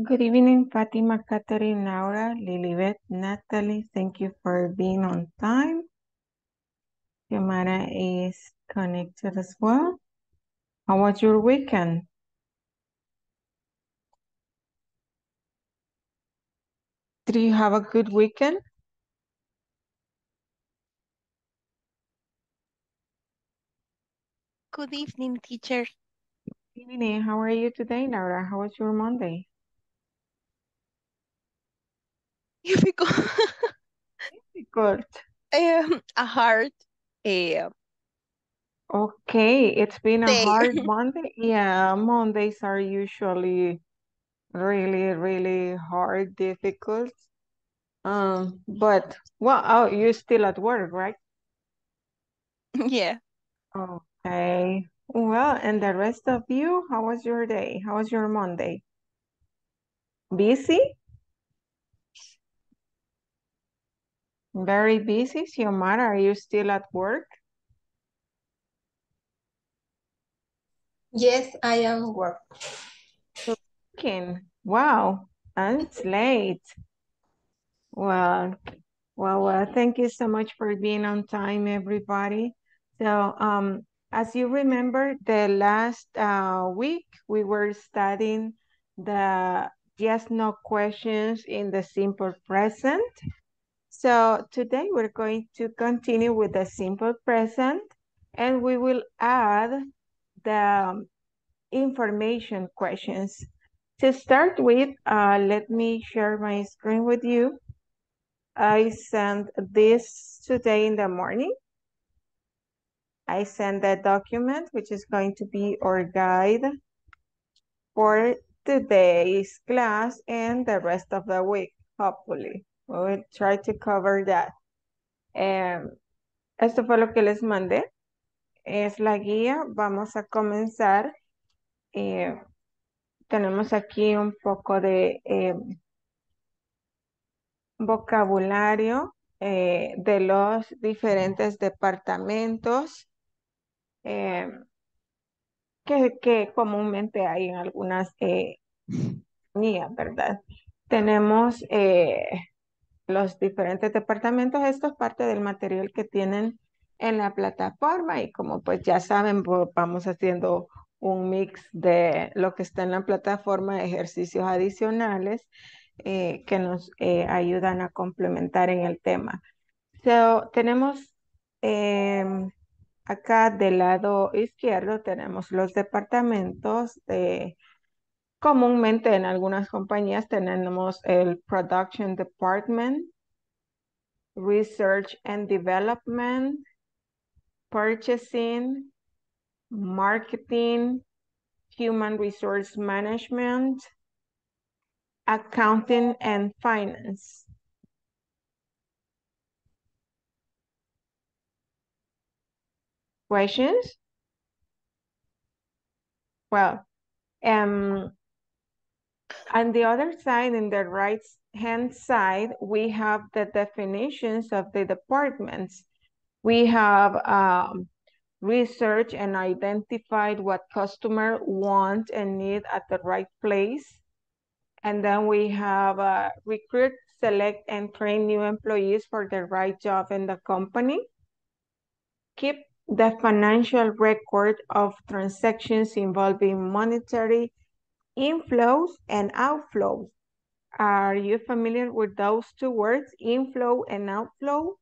Good evening, Fatima, Catherine, Laura, Lilibet, Natalie. Thank you for being on time. Yamara is connected as well. How was your weekend? Did you have a good weekend? Good evening, teacher. Good evening. How are you today, Laura? How was your Monday? Difficult. Good. A hard uh, Okay, it's been a day. hard Monday. Yeah, Mondays are usually really hard, difficult. But well, oh, you're still at work, right? Yeah. Okay. Well, and the rest of you, how was your day? How was your Monday? Busy? Very busy? Xiomara, are you still at work? Yes, I am work. Working. Wow, and it's late. Well, thank you so much for being on time, everybody. So, as you remember, the last week we were studying the yes, no questions in the simple present. So today we're going to continue with the simple present and we will add the information questions. To start with, let me share my screen with you. I sent this today in the morning. I sent that document, which is going to be our guide for today's class and the rest of the week, hopefully. We will try to cover that. Esto fue lo que les mandé. Es la guía. Vamos a comenzar. Eh, tenemos aquí un poco de vocabulario de los diferentes departamentos eh, que comúnmente hay en algunas guías, ¿verdad? Tenemos los diferentes departamentos. Esto es parte del material que tienen en la plataforma y como pues ya saben, vamos haciendo un mix de lo que está en la plataforma, ejercicios adicionales que nos ayudan a complementar en el tema. So, tenemos acá del lado izquierdo tenemos los departamentos de comúnmente en algunas compañías tenemos el Production Department, Research and Development, Purchasing, Marketing, Human Resource Management, Accounting and Finance. Questions? Well, on the other side, in the right hand side, we have the definitions of the departments. We have research and identified what customer want and need at the right place. And then we have recruit, select, and train new employees for the right job in the company. Keep the financial record of transactions involving monetary inflows and outflows. Are you familiar with those two words, inflow and outflow?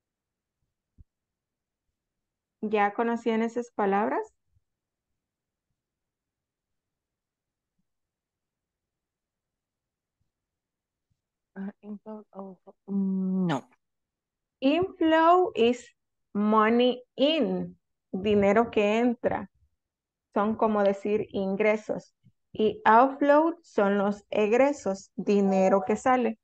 ¿Ya conocían esas palabras? No. Inflow is money in, dinero que entra. Son como decir ingresos. Y outflow son los egresos, dinero que sale.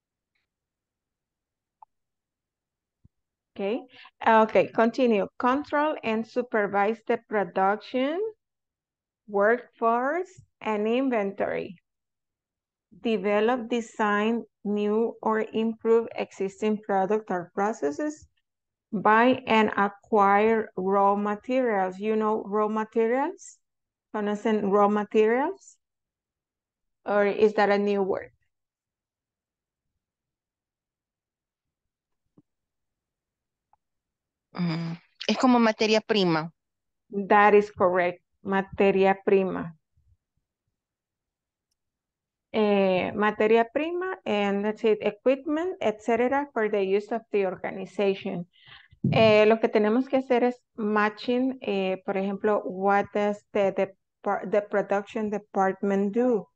Okay. Okay, continue. Control and supervise the production, workforce, and inventory. Develop, design new or improve existing product or processes. Buy and acquire raw materials. You know raw materials? ¿Conocen raw materials? Or is that a new word? Es como materia prima. That is correct. Materia prima. Materia prima, and let's say equipment, etc., for the use of the organization. Lo que tenemos que hacer es matching, por ejemplo, what does the production department do?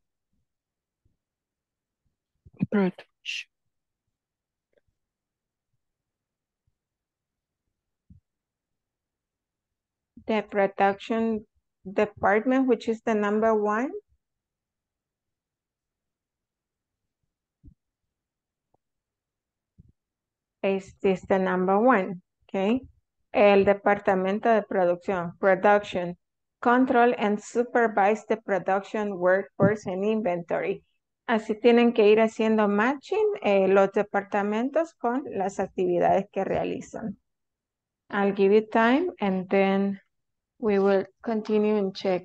Production. The production department, which is the number one. Is this the number one? Okay. El departamento de producción, production, control and supervise the production workforce and inventory. Así tienen que ir haciendo matching los departamentos con las actividades que realizan. I'll give you time and then we will continue and check.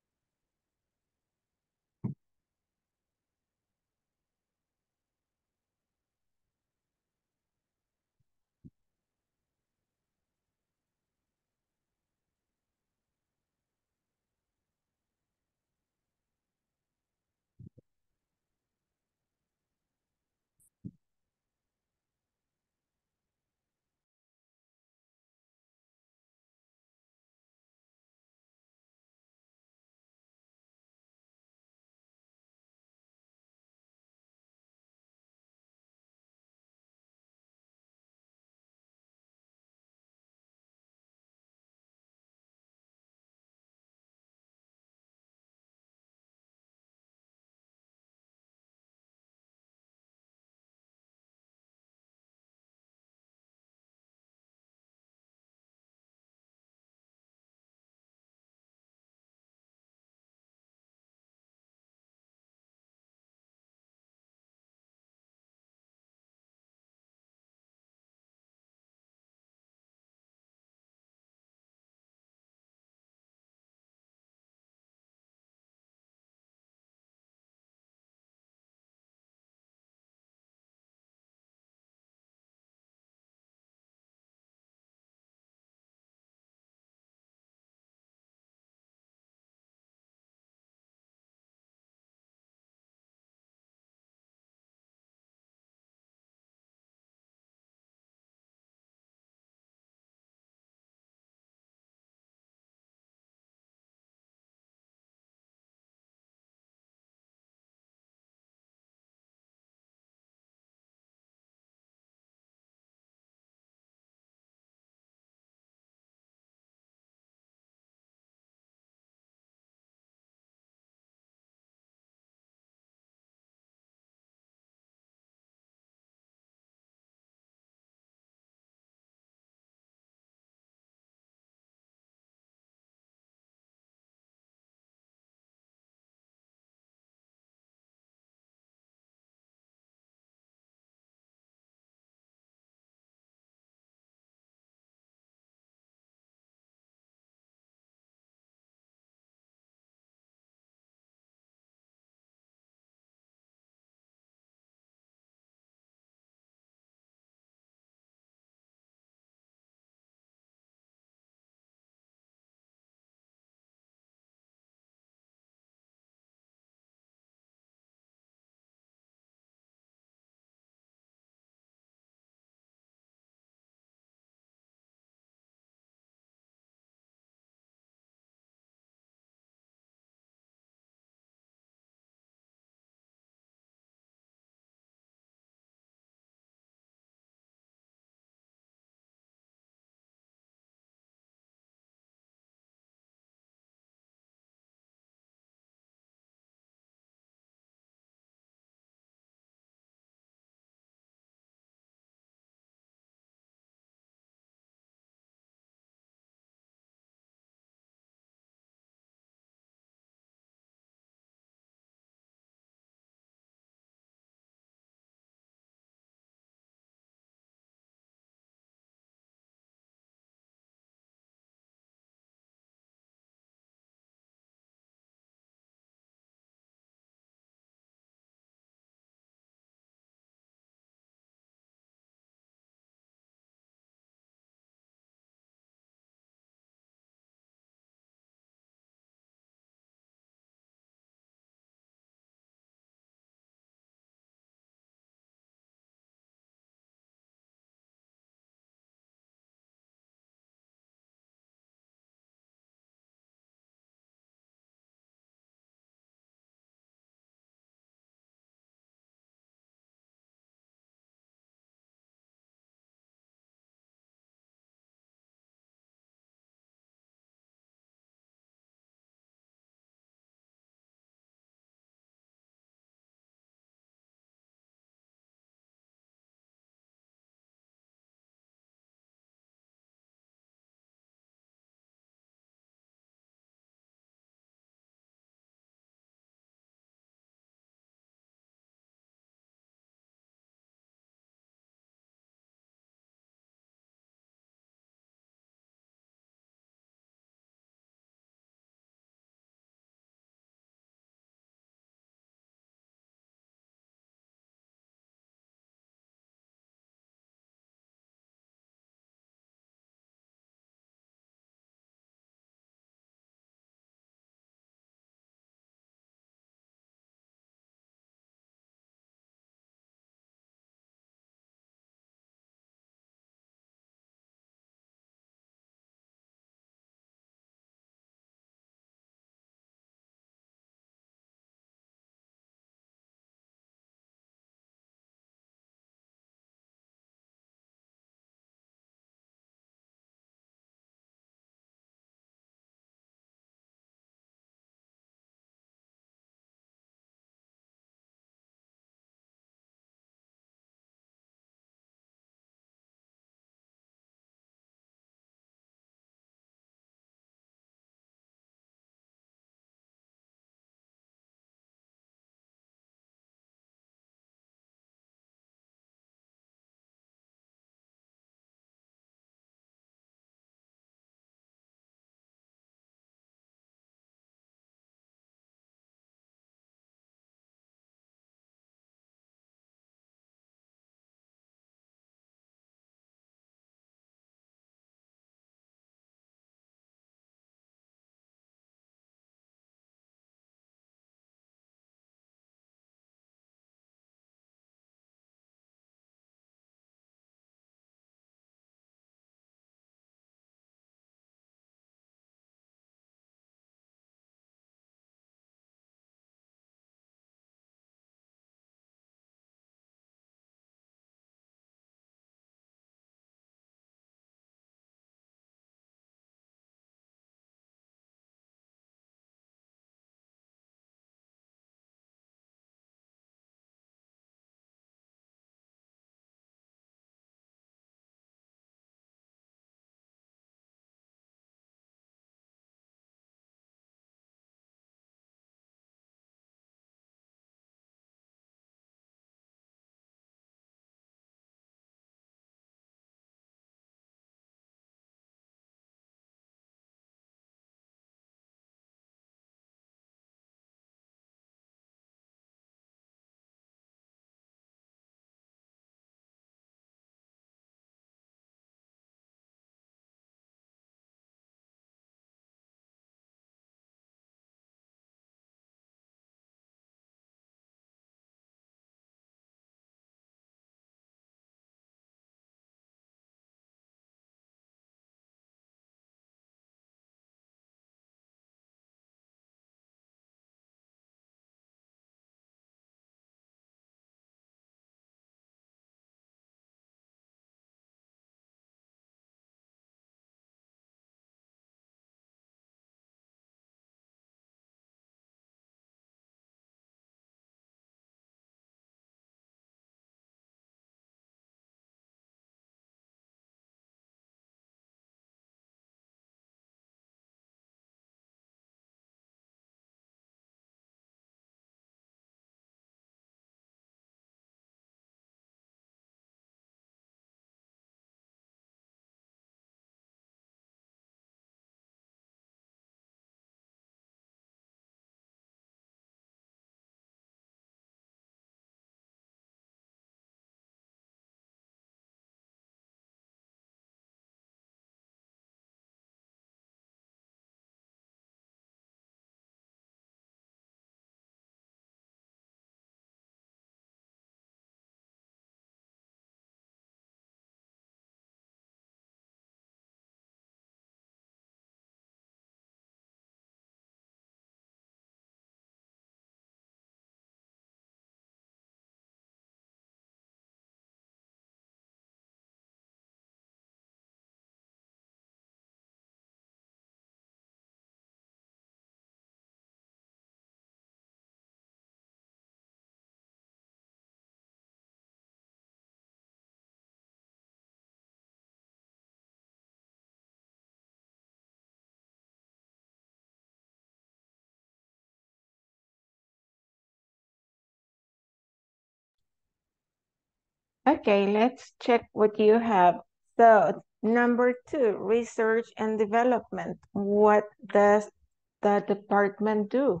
Okay, let's check what you have. So, number 2, research and development. What does the department do?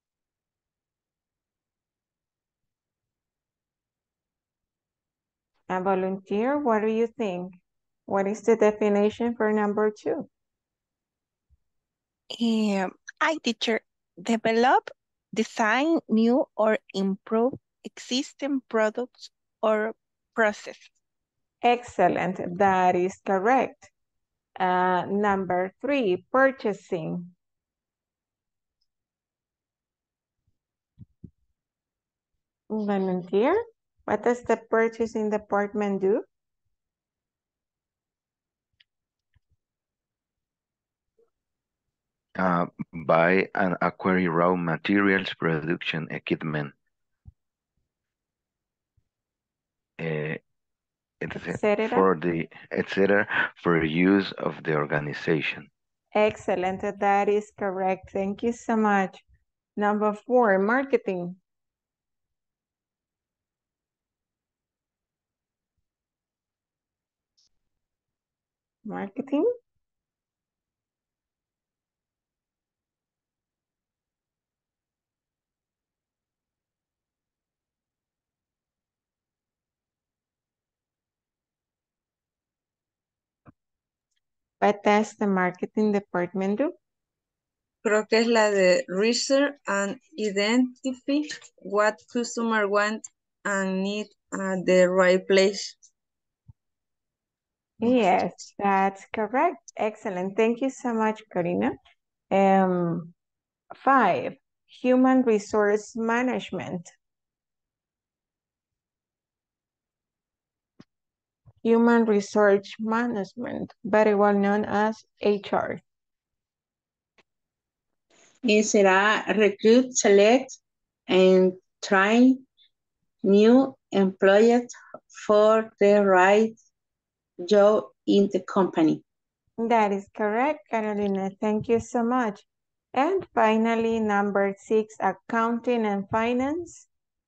A volunteer, what do you think? What is the definition for number 2? I teacher develop, design new or improve existing products or processes. Excellent, that is correct. Number 3, purchasing. Volunteer, what does the purchasing department do? Buy and acquire raw materials, production equipment, Etcétera. etc. for use of the organization. Excellent, that is correct. Thank you so much. Number 4, marketing. Marketing. What does the marketing department do? Creo que es la de research and identify what customer want and need at the right place. Yes, that's correct. Excellent. Thank you so much, Karina. 5, human resource management. Human resource management, very well known as HR. Y será recruit, select, and train new employees for the right job in the company. That is correct, Carolina. Thank you so much. And finally, number 6, accounting and finance.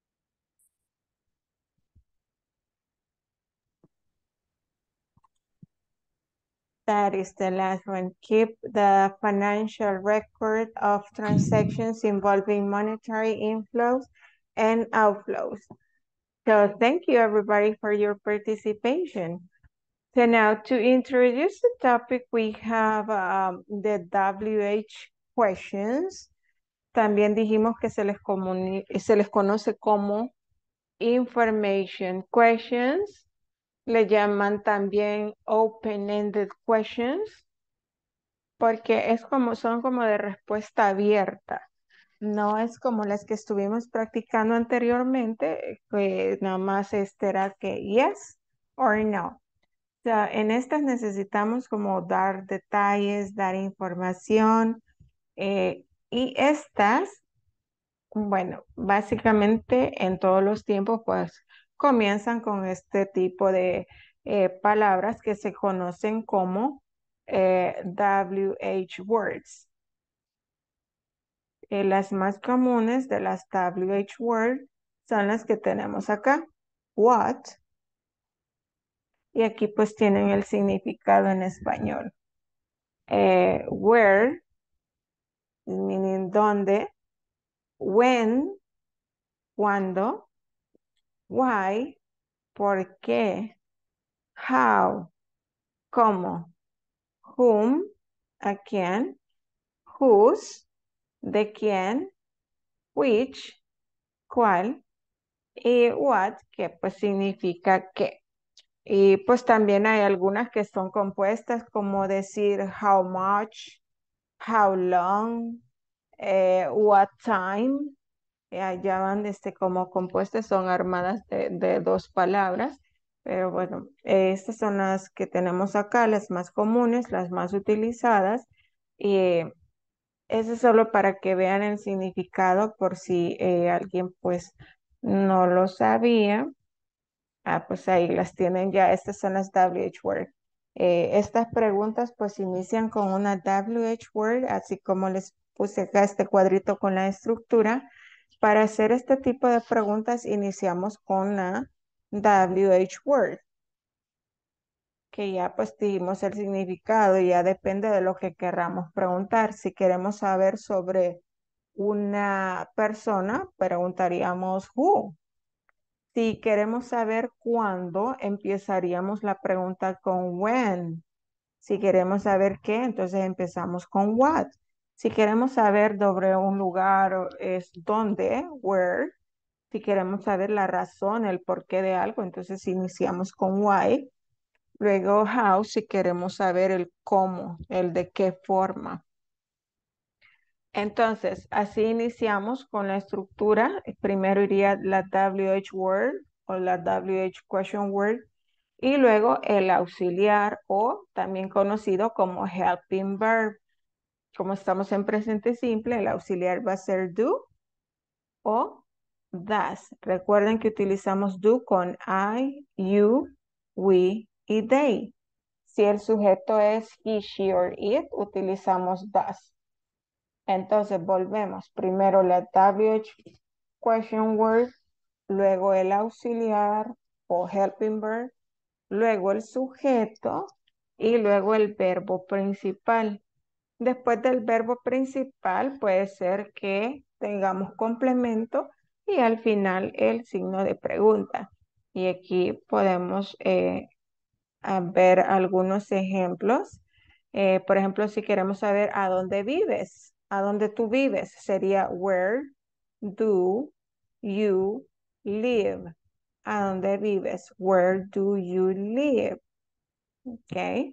That is the last one. Keep the financial record of transactions involving monetary inflows and outflows. So thank you everybody for your participation. So now to introduce the topic, we have the WH questions. También dijimos que se les conoce como information questions. Le llaman también open-ended questions porque son como de respuesta abierta. No es como las que estuvimos practicando anteriormente, que nada más era que yes or no. O sea, en estas necesitamos como dar detalles, dar información, y estas, bueno, básicamente en todos los tiempos pues comienzan con este tipo de palabras que se conocen como WH words. Las más comunes de las WH words son las que tenemos acá. What. Y aquí pues tienen el significado en español. Where, meaning dónde. When, cuándo. Why, por qué. How, cómo. Whom, a quién. Whose, de quién. Which, cuál. Y what, que pues significa qué. Y pues también hay algunas que son compuestas, como decir how much, how long, what time. Ya van como compuestas, son armadas de dos palabras. Pero bueno, estas son las que tenemos acá, las más comunes, las más utilizadas. Y eso es solo para que vean el significado por si alguien pues no lo sabía. Pues ahí las tienen ya, estas son las WH word. Estas preguntas pues inician con una WH word, así como les puse acá este cuadrito con la estructura. Para hacer este tipo de preguntas iniciamos con la WH word. Que ya pues dijimos el significado, ya depende de lo que queramos preguntar. Si queremos saber sobre una persona, preguntaríamos who. Si queremos saber cuándo, empezaríamos la pregunta con when. Si queremos saber qué, entonces empezamos con what. Si queremos saber sobre un lugar, es dónde, where. Si queremos saber la razón, el porqué de algo, entonces iniciamos con why. Luego how, si queremos saber el cómo, el de qué forma. Entonces, así iniciamos con la estructura. Primero iría la WH word o la WH question word y luego el auxiliar o también conocido como helping verb. Como estamos en presente simple, el auxiliar va a ser do o does. Recuerden que utilizamos do con I, you, we y they. Si el sujeto es he, she or it, utilizamos does. Entonces volvemos. Primero la WH question word, luego el auxiliar o helping verb, luego el sujeto y luego el verbo principal. Después del verbo principal puede ser que tengamos complemento y al final el signo de pregunta. Y aquí podemos a ver algunos ejemplos. Por ejemplo, si queremos saber a dónde vives, a dónde tú vives, sería where do you live? ¿A dónde vives? Where do you live? Ok.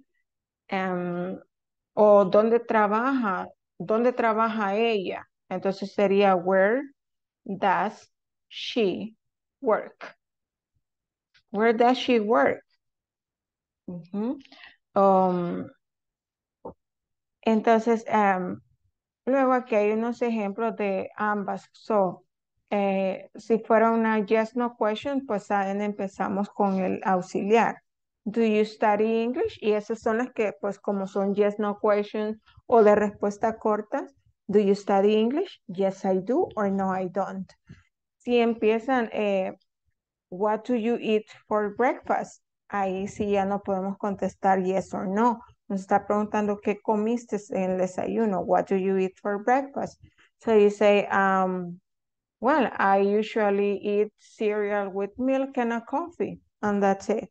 O dónde trabaja ella. Entonces sería where does she work? Where does she work? Ujú. Um, Entonces, luego aquí hay unos ejemplos de ambas. Si fuera una yes, no question, pues saben, empezamos con el auxiliar. Do you study English? Y esas son las que, pues como son yes, no questions o de respuesta cortas. Do you study English? Yes, I do, or no, I don't. Si empiezan, what do you eat for breakfast? Ahí sí ya no podemos contestar yes or no. Nos está preguntando qué comiste en el desayuno. What do you eat for breakfast? So you say, well, I usually eat cereal with milk and a coffee, and that's it.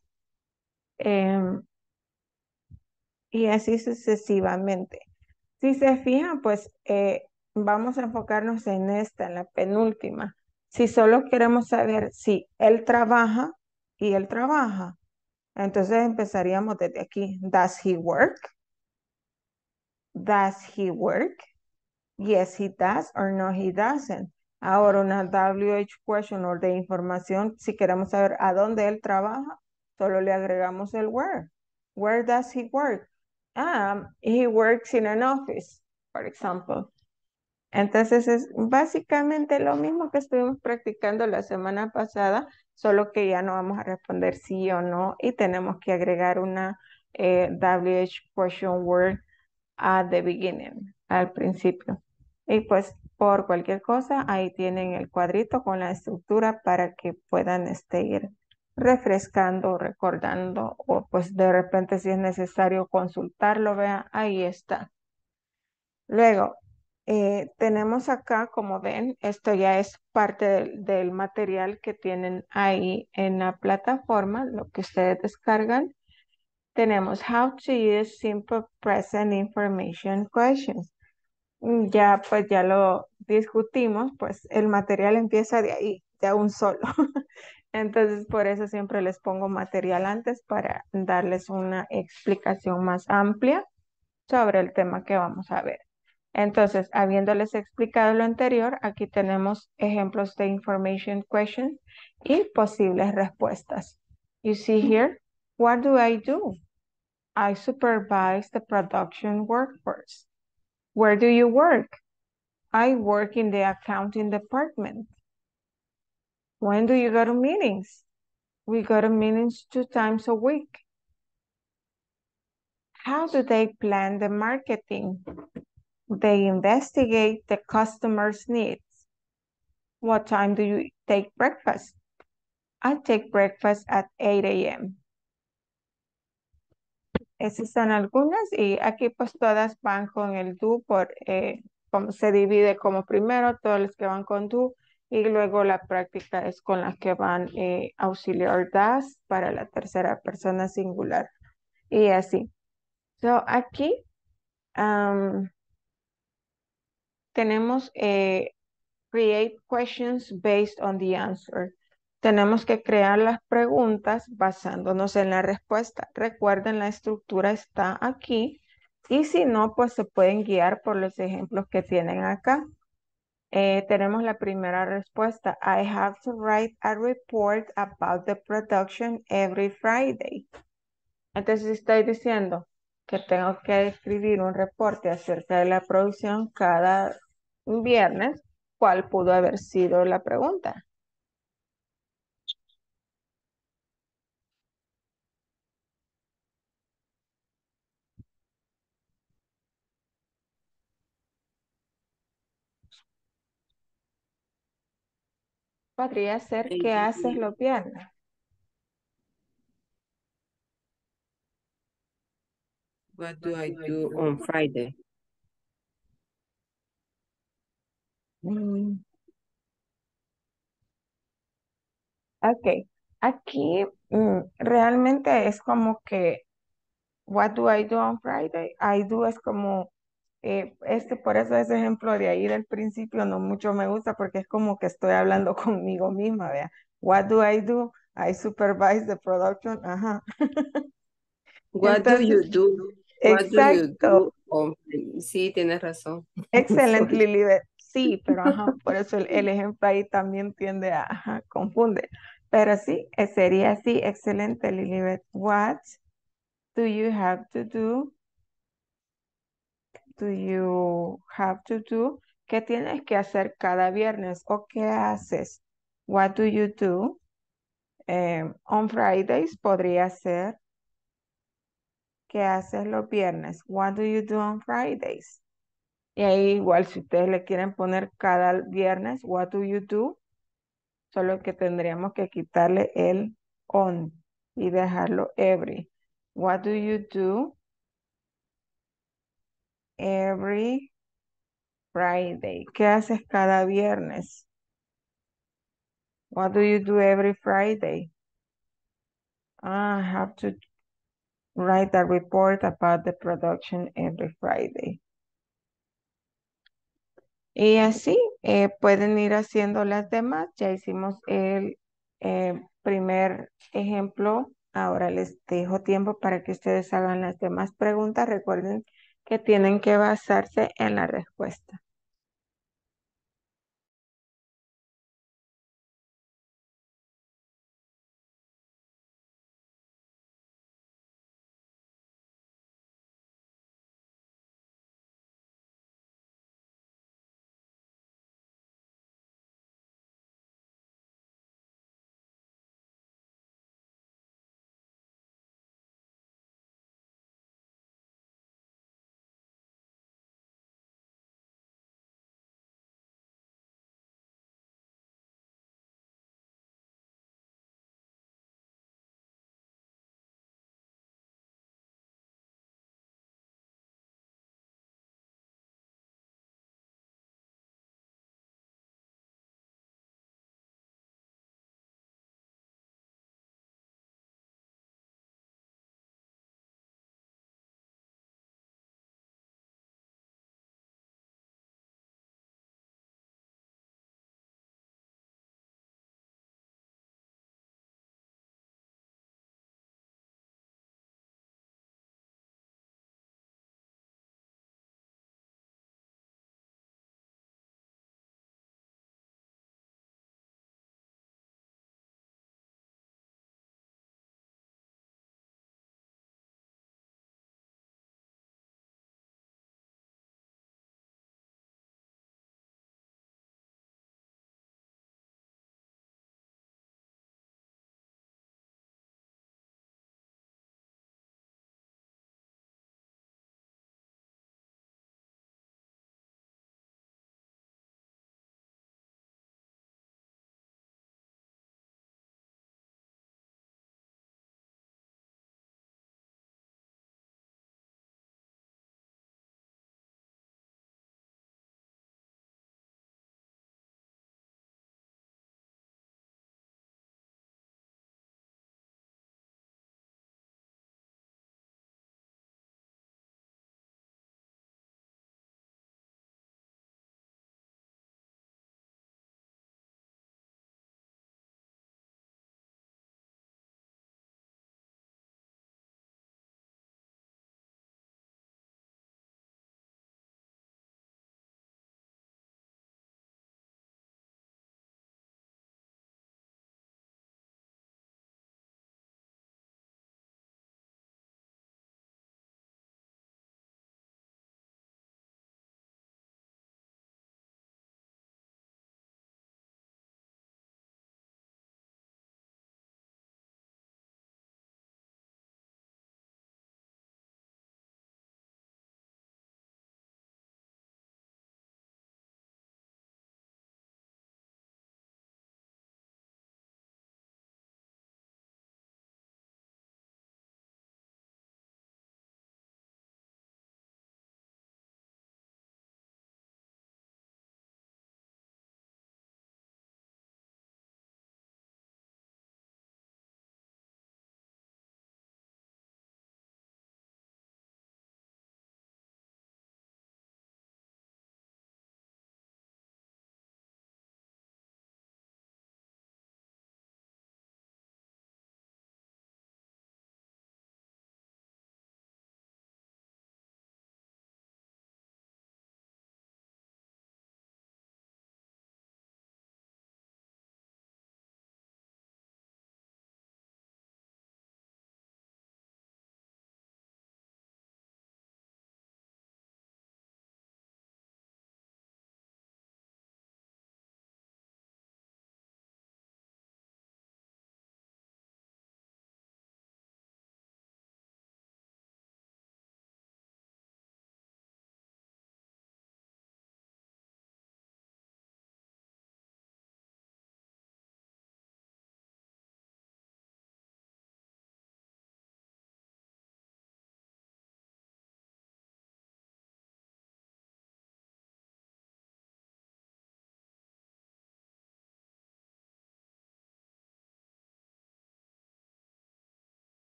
Y así sucesivamente. Si se fijan, pues vamos a enfocarnos en esta, en la penúltima. Si solo queremos saber si él trabaja y él trabaja, entonces empezaríamos desde aquí. Does he work? Does he work? Yes, he does or no, he doesn't. Ahora una WH question o de información, si queremos saber a dónde él trabaja, solo le agregamos el where. Where does he work? He works in an office, for example. Entonces es básicamente lo mismo que estuvimos practicando la semana pasada, solo que ya no vamos a responder sí o no y tenemos que agregar una WH question word at the beginning, al principio. Y pues por cualquier cosa, ahí tienen el cuadrito con la estructura para que puedan ir refrescando, recordando o pues de repente si es necesario consultarlo, vean, ahí está. Luego, tenemos acá, como ven, esto ya es parte del material que tienen ahí en la plataforma, lo que ustedes descargan. Tenemos How to Use Simple Present Information Questions. Ya pues ya lo discutimos, pues el material empieza de ahí, de un solo. Entonces por eso siempre les pongo material antes para darles una explicación más amplia sobre el tema que vamos a ver. Entonces, habiéndoles explicado lo anterior, aquí tenemos ejemplos de information questions y posibles respuestas. You see here, what do? I supervise the production workforce. Where do you work? I work in the accounting department. When do you go to meetings? We go to meetings 2 times a week. How do they plan the marketing? They investigate the customer's needs. What time do you take breakfast? I take breakfast at 8 a.m. Esas son algunas y aquí pues todas van con el do por como se divide como primero todos los que van con do y luego la práctica es con las que van auxiliar das para la tercera persona singular y así. So aquí tenemos create questions based on the answer. Tenemos que crear las preguntas basándonos en la respuesta. Recuerden, la estructura está aquí y si no, pues se pueden guiar por los ejemplos que tienen acá. Tenemos la primera respuesta. I have to write a report about the production every Friday. Entonces estoy diciendo que tengo que escribir un reporte acerca de la producción cada viernes. ¿Cuál pudo haber sido la pregunta? Podría ser ¿qué haces los viernes? What do I do on Friday? Mm, ok, aquí realmente es como que what do I do on Friday? I do es como por eso ese ejemplo de ahí del principio no mucho me gusta porque es como que estoy hablando conmigo misma, vea. What do I do? I supervise the production. Ajá. What do you Entonces, do? What do you exacto. do on Sí, tienes razón. Excelente, Sorry. Lilibet. Sí, pero ajá, por eso el ejemplo ahí también tiende a ajá, confunde. Pero sí, sería así. Excelente, Lilibet. What do you have to do? Do you have to do? ¿Qué tienes que hacer cada viernes o qué haces? What do you do? On Fridays podría ser ¿qué haces los viernes? What do you do on Fridays? Y ahí igual si ustedes le quieren poner cada viernes, what do you do? Solo que tendríamos que quitarle el on y dejarlo every. What do you do every Friday? ¿Qué haces cada viernes? What do you do every Friday? I have to write a report about the production every Friday. Y así pueden ir haciendo las demás. Ya hicimos el primer ejemplo. Ahora les dejo tiempo para que ustedes hagan las demás preguntas. Recuerden que tienen que basarse en la respuesta.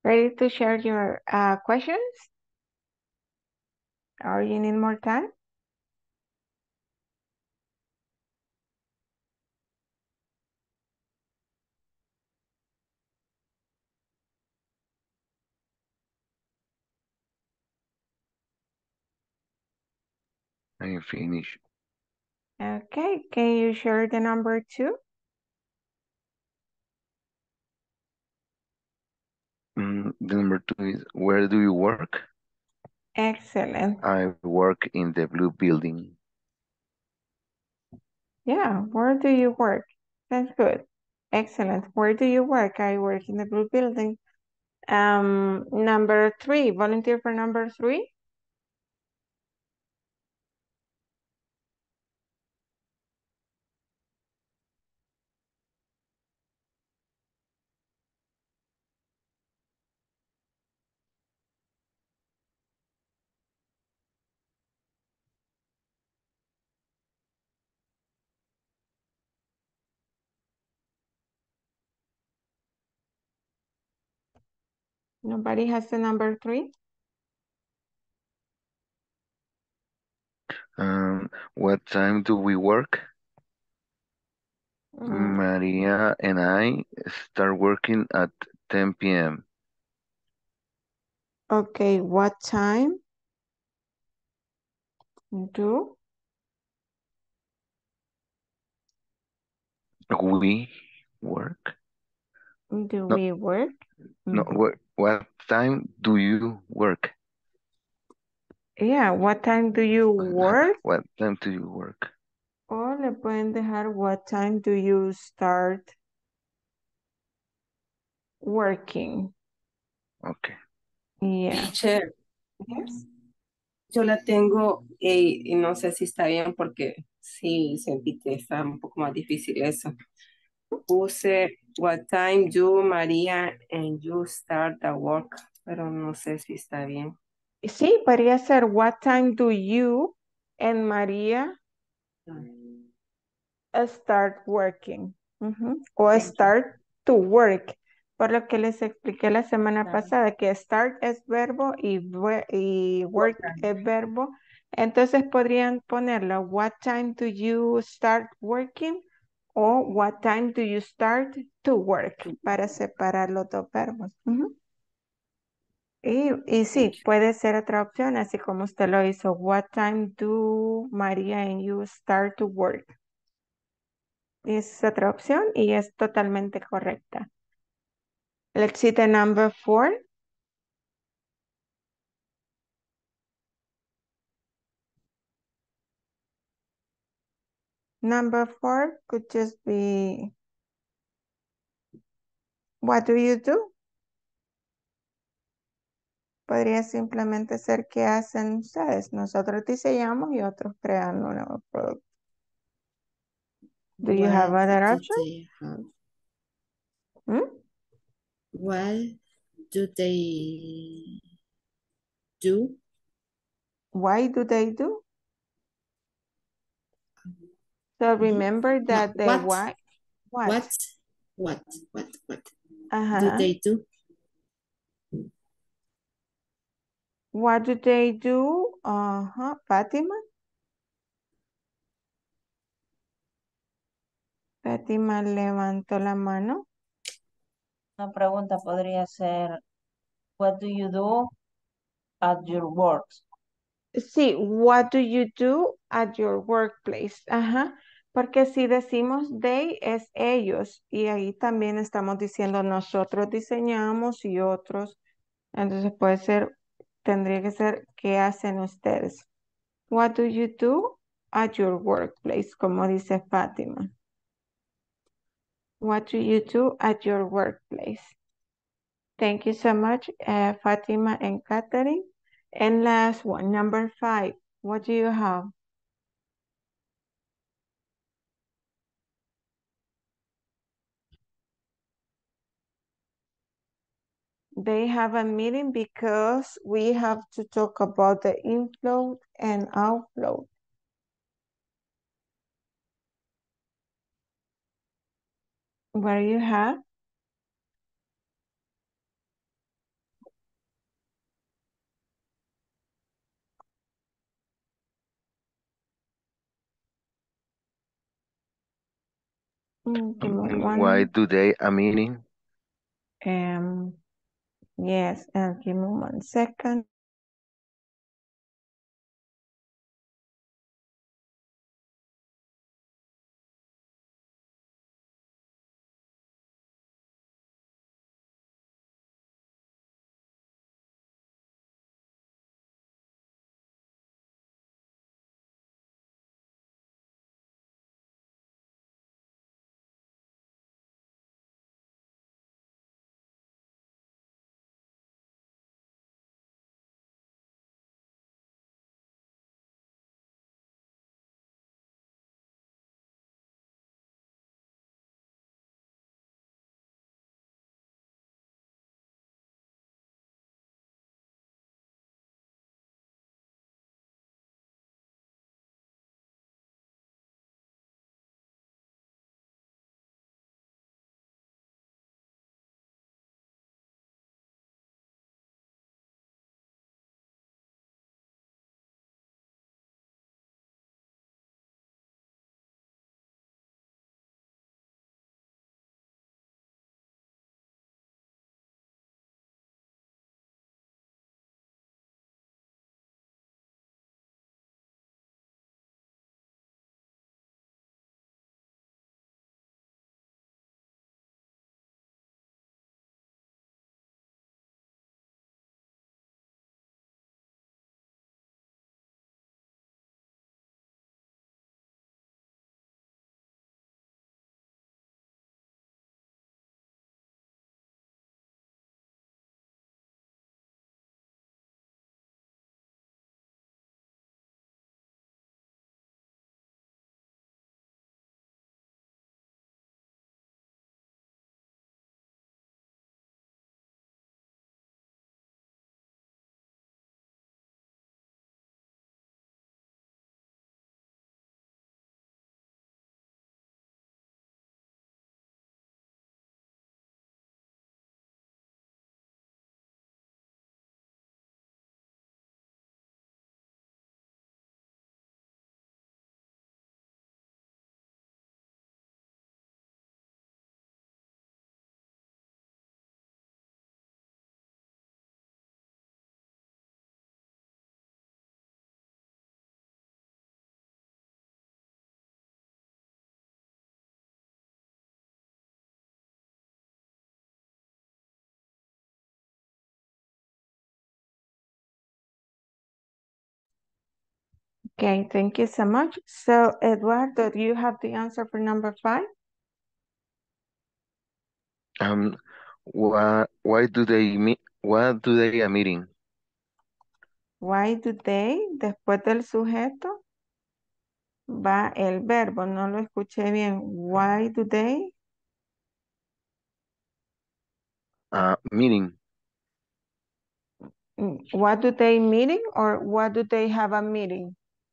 Ready to share your questions? Or you need more time? I finish. Okay, can you share the number 2? The number 2 is, where do you work? Excellent. I work in the blue building. Yeah, where do you work? That's good. Excellent. Where do you work? I work in the blue building. Number 3, volunteer for number 3. Nobody has the number 3? What time do we work? Maria and I start working at 10 p.m. Okay, what time do We work? No, we work? no. What time do you work? Yeah, what time do you work? What time do you work? O le pueden dejar what time do you start working? Okay. Yeah. Teacher, Yes. yo la tengo y no sé si está bien porque sí sentí que está un poco más difícil eso. Puse what time do María and you start the work, pero no sé si está bien. Sí, podría ser what time do you and María start working? O Thank you. start to work. Por lo que les expliqué la semana Claro. pasada, que start es verbo y work es verbo. Entonces podrían ponerlo, what time do you start working? O what time do you start to work? Para separar los dos verbos. Y sí, Thank you. puede ser otra opción, así como usted lo hizo. What time do Maria and you start to work? Es otra opción y es totalmente correcta. Let's see the number 4. Number 4 could just be, what do you do? Podría simplemente ser qué hacen ustedes. Nosotros diseñamos y otros crean un nuevo producto. Do you have What other do option? they have? Hmm? What do they do? Why do they do? So remember No, that the what? why, what? What do Uh-huh. they do? What do they do? Fátima. Fátima levantó la mano. Una pregunta podría ser, what do you do at your work? Sí, what do you do at your workplace? Ajá, porque si decimos they es ellos y ahí también estamos diciendo nosotros diseñamos y otros. Entonces puede ser, tendría que ser ¿qué hacen ustedes? What do you do at your workplace? Como dice Fátima. What do you do at your workplace? Thank you so much, Fatima and Catherine. And last one, number 5. What do you have? They have a meeting because we have to talk about the inflow and outflow. What do you have? Give me Why one. do they a meeting? Yes, give me 1 second. Okay, thank you so much. So, Eduardo, do you have the answer for number 5? Why do they meet? Why do they a meeting? Why do they, después del sujeto, va el verbo. No lo escuché bien. Why do they? Meeting. What do they meeting or what do they have a meeting?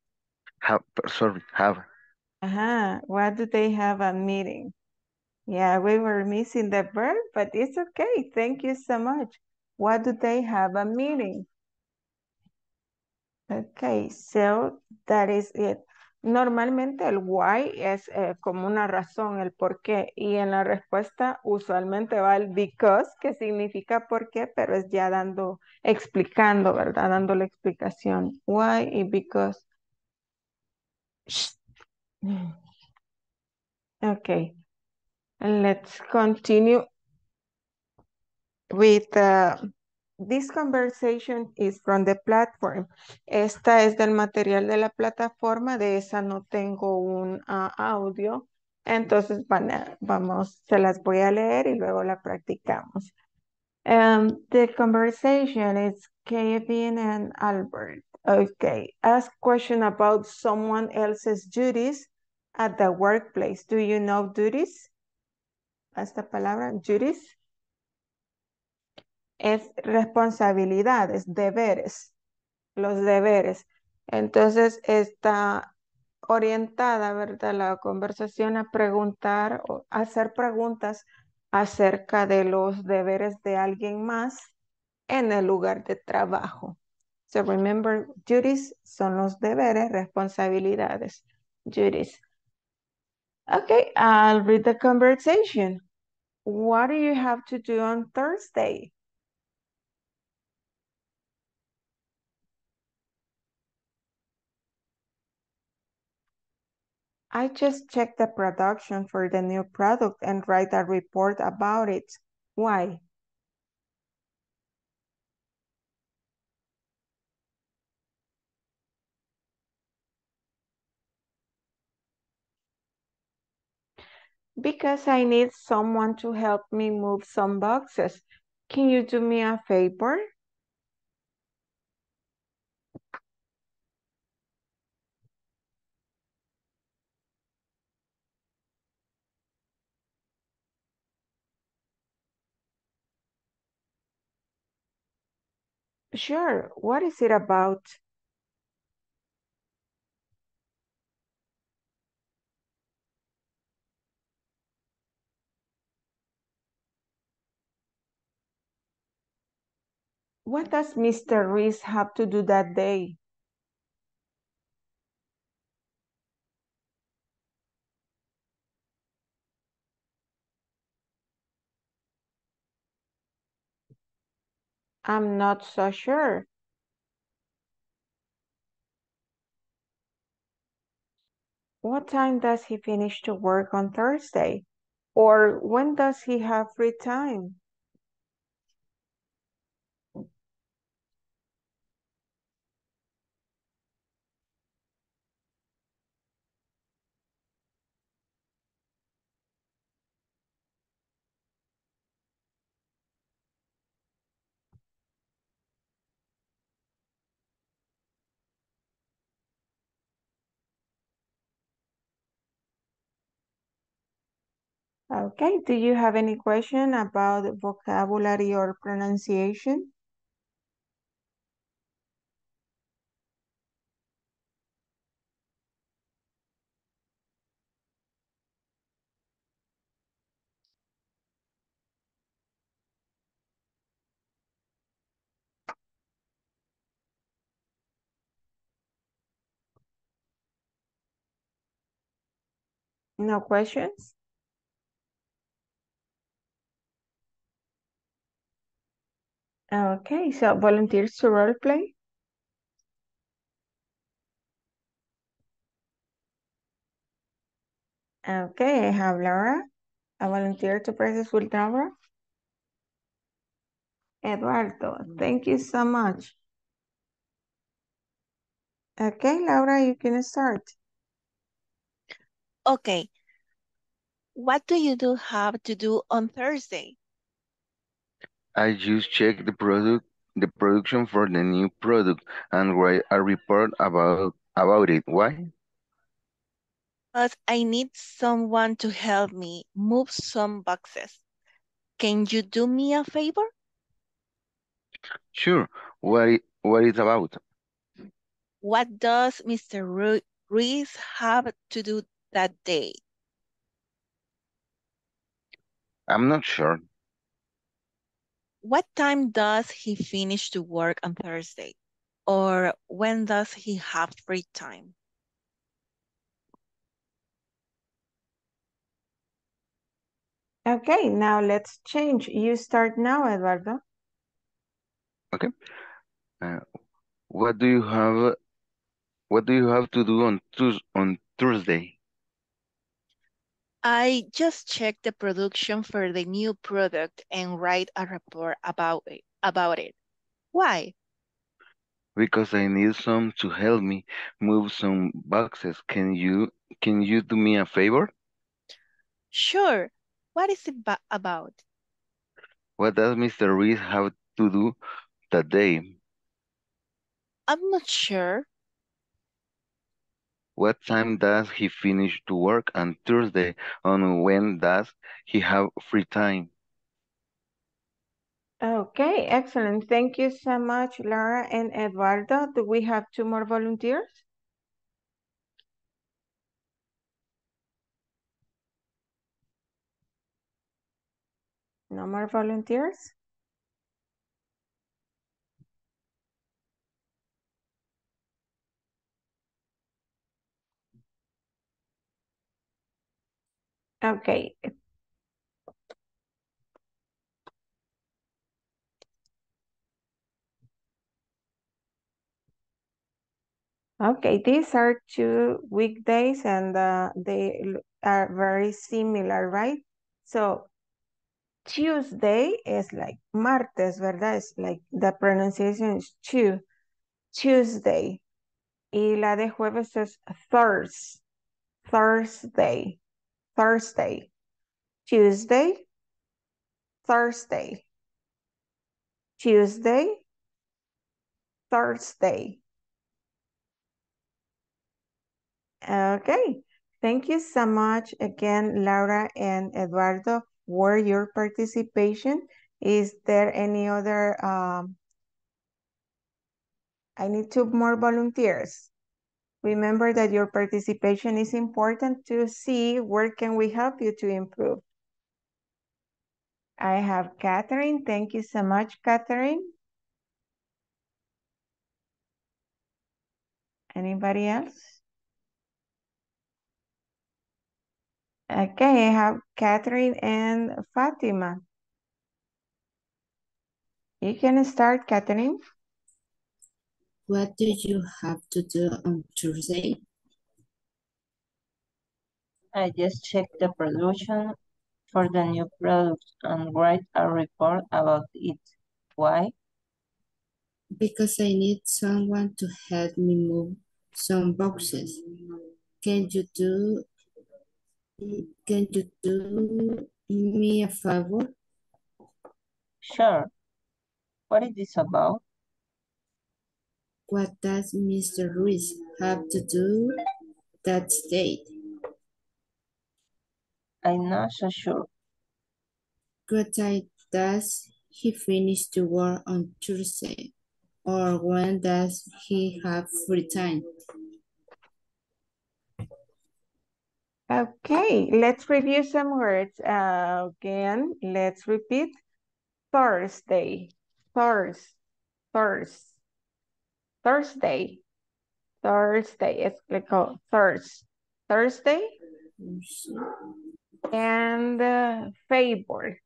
Have. What do they have a meeting? Yeah, we were missing the verb, but it's okay. Thank you so much. What do they have a meeting? Okay, so that is it. Normalmente el why es como una razón, el por qué, y en la respuesta usualmente va el because, que significa por qué, pero es ya explicando, ¿verdad? Dando la explicación. Why y because. Okay, let's continue with this conversation is from the platform. Esta es del material de la plataforma, de esa no tengo un audio, entonces se las voy a leer y luego la practicamos. The conversation is Kevin and Albert. Okay, ask question about someone else's duties at the workplace. Do you know duties? Esta palabra, duties. Es responsabilidades, deberes, los deberes. Entonces está orientada, ¿verdad? La conversación a preguntar o hacer preguntas acerca de los deberes de alguien más en el lugar de trabajo. So remember, duties son los deberes, responsabilidades, duties. Okay, I'll read the conversation. What do you have to do on Thursday? I just checked the production for the new product and write a report about it. Why? Because I need someone to help me move some boxes. Can you do me a favor? Sure, what is it about? What does Mr. Reese have to do that day? I'm not so sure. What time does he finish to work on Thursday? Or when does he have free time? Okay, do you have any question about vocabulary or pronunciation? No questions? Okay, so volunteers to role play? Okay, I have Laura. A volunteer to practice with Laura? Eduardo, thank you so much. Okay, Laura, you can start. Okay. What do you do have to do on Thursday? I just check the production for the new product and write a report about it. Why? But I need someone to help me move some boxes. Can you do me a favor? Sure. What it's about? What does Mr. Reese have to do that day? I'm not sure. What time does he finish to work on Thursday? Or when does he have free time? Okay, now let's change. You start now, Eduardo. Okay. Uh, what do you have? What do you have to do on Thursday? I just checked the production for the new product and write a report about it. Why? Because I need some to help me move some boxes. Can you do me a favor? Sure. What is it about? What does Mr. Reese have to do that day? I'm not sure. What time does he finish to work on Thursday? And when does he have free time? Okay, excellent. Thank you so much, Laura and Eduardo. Do we have two more volunteers? No more volunteers? Okay. Okay, these are two weekdays and they are very similar, right? So Tuesday is like martes, ¿verdad? Es like the pronunciation is Tuesday. Y la de jueves es Thursday. Tuesday, Thursday. Tuesday, Thursday. Okay, thank you so much again, Laura and Eduardo, for your participation. Is there any other, I need 2 more volunteers. Remember that your participation is important to see where can we help you to improve. I have Catherine. Thank you so much, Catherine. Anybody else? Okay, I have Catherine and Fatima. You can start, Catherine. What do you have to do on Tuesday? I just checked the production for the new product and write a report about it. Why? Because I need someone to help me move some boxes. Can you do me a favor? Sure. What is this about? What does Mr. Ruiz have to do that date? I'm not so sure. What time does he finish to work on Tuesday? Or when does he have free time? Okay, let's review some words. Again, let's repeat. Thursday, Thursday, explico, Thursday, and favor.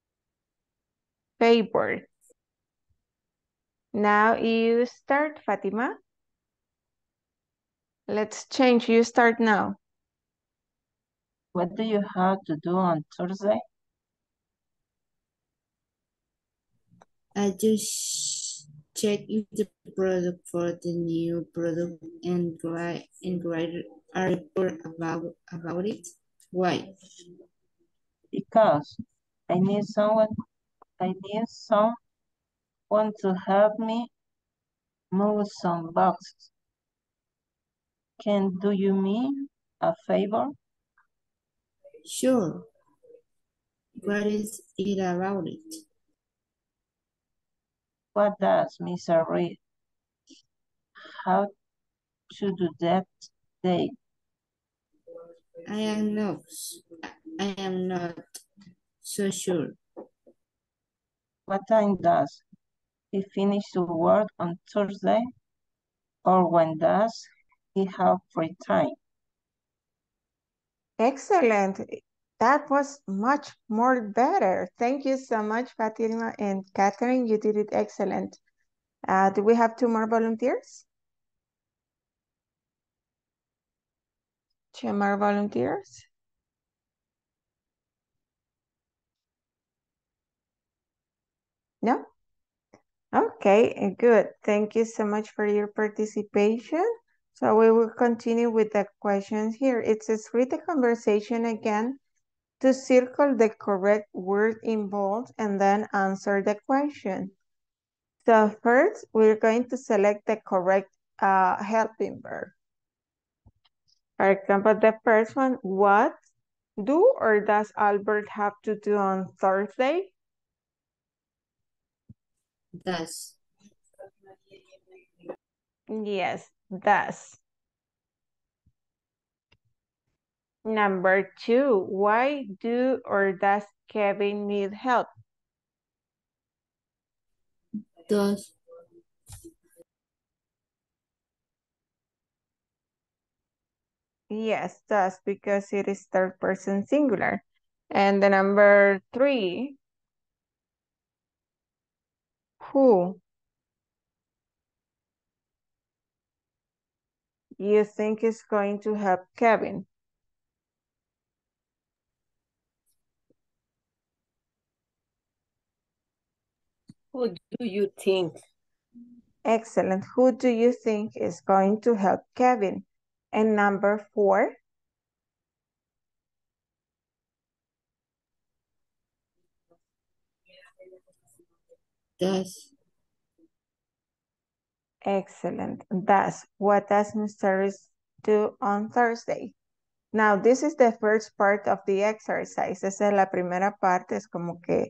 Now you start, Fatima. Let's change, you start now. What do you have to do on Thursday? I just check the product for the new product and write a report about it. Why? Because I need someone to help me move some boxes. Can do you me a favor? Sure. What is it about it? What does Mr. Reed have to do that day? I am not so sure. What time does he finish to work on Thursday? Or when does he have free time? Excellent. That was much more better. Thank you so much, Fatima and Catherine. You did it excellent. Do we have 2 more volunteers? 2 more volunteers? No? Okay, good. Thank you so much for your participation. So we will continue with the questions here. It says read the conversation again to circle the correct word involved and then answer the question. So first, we're going to select the correct helping verb. For example, the first one, what do or does Albert have to do on Thursday? Does. Yes, does. Number 2, why do or does Kevin need help? Does. Yes, does, because it is third person singular. And the number 3, who you think is going to help Kevin? Who do you think? Excellent. Who do you think is going to help Kevin? And number 4, Does. excellent. Does. What does Mr. Reese do on Thursday? Now, this is the first part of the exercise. Esa es la primera parte, es como que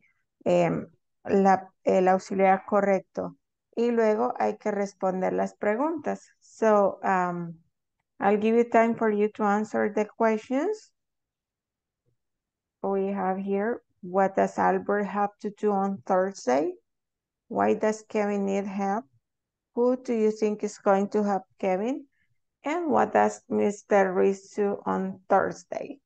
el auxiliar correcto. Y luego hay que responder las preguntas. So, I'll give you time for you to answer the questions. We have here, what does Albert have to do on Thursday? Why does Kevin need help? Who do you think is going to help Kevin? And what does Mr. Reese do on Thursday?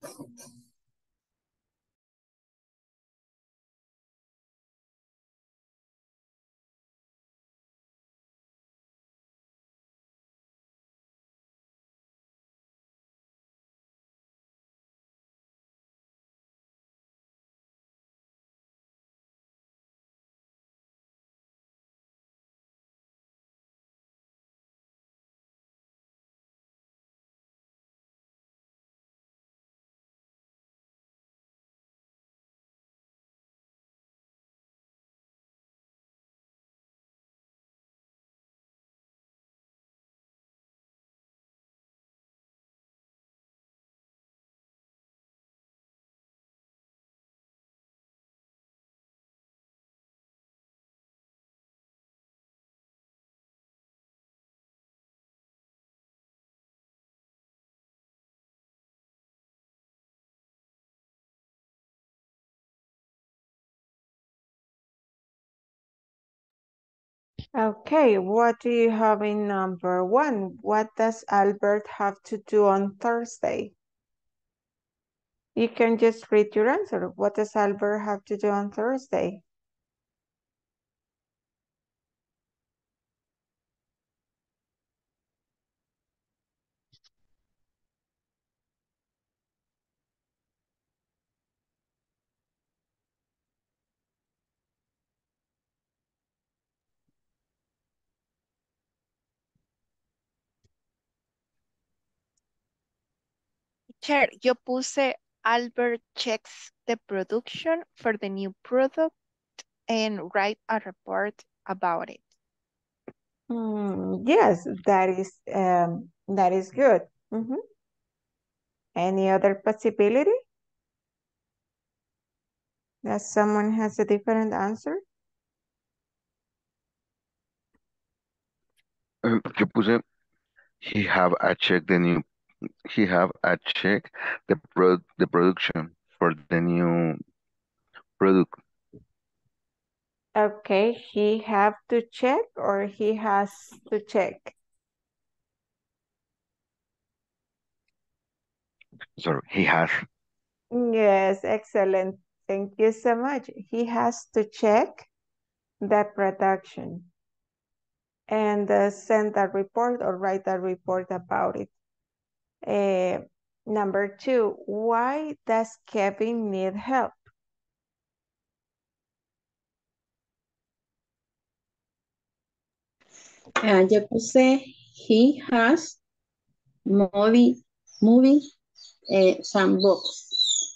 Okay, what do you have in number one? What does Albert have to do on Thursday? You can just read your answer. What does Albert have to do on Thursday? Teacher, yo puse Albert checks the production for the new product and write a report about it. Yes, that is good. Any other possibility? That someone has a different answer? Yo puse, he have a check the new, he have a check the production for the new product. Okay, he have to check or he has to check? Sorry, he has. Yes, excellent. Thank you so much. He has to check the production and send a report or write a report about it. Number two, why does Kevin need help? Yo puse he has movie some books.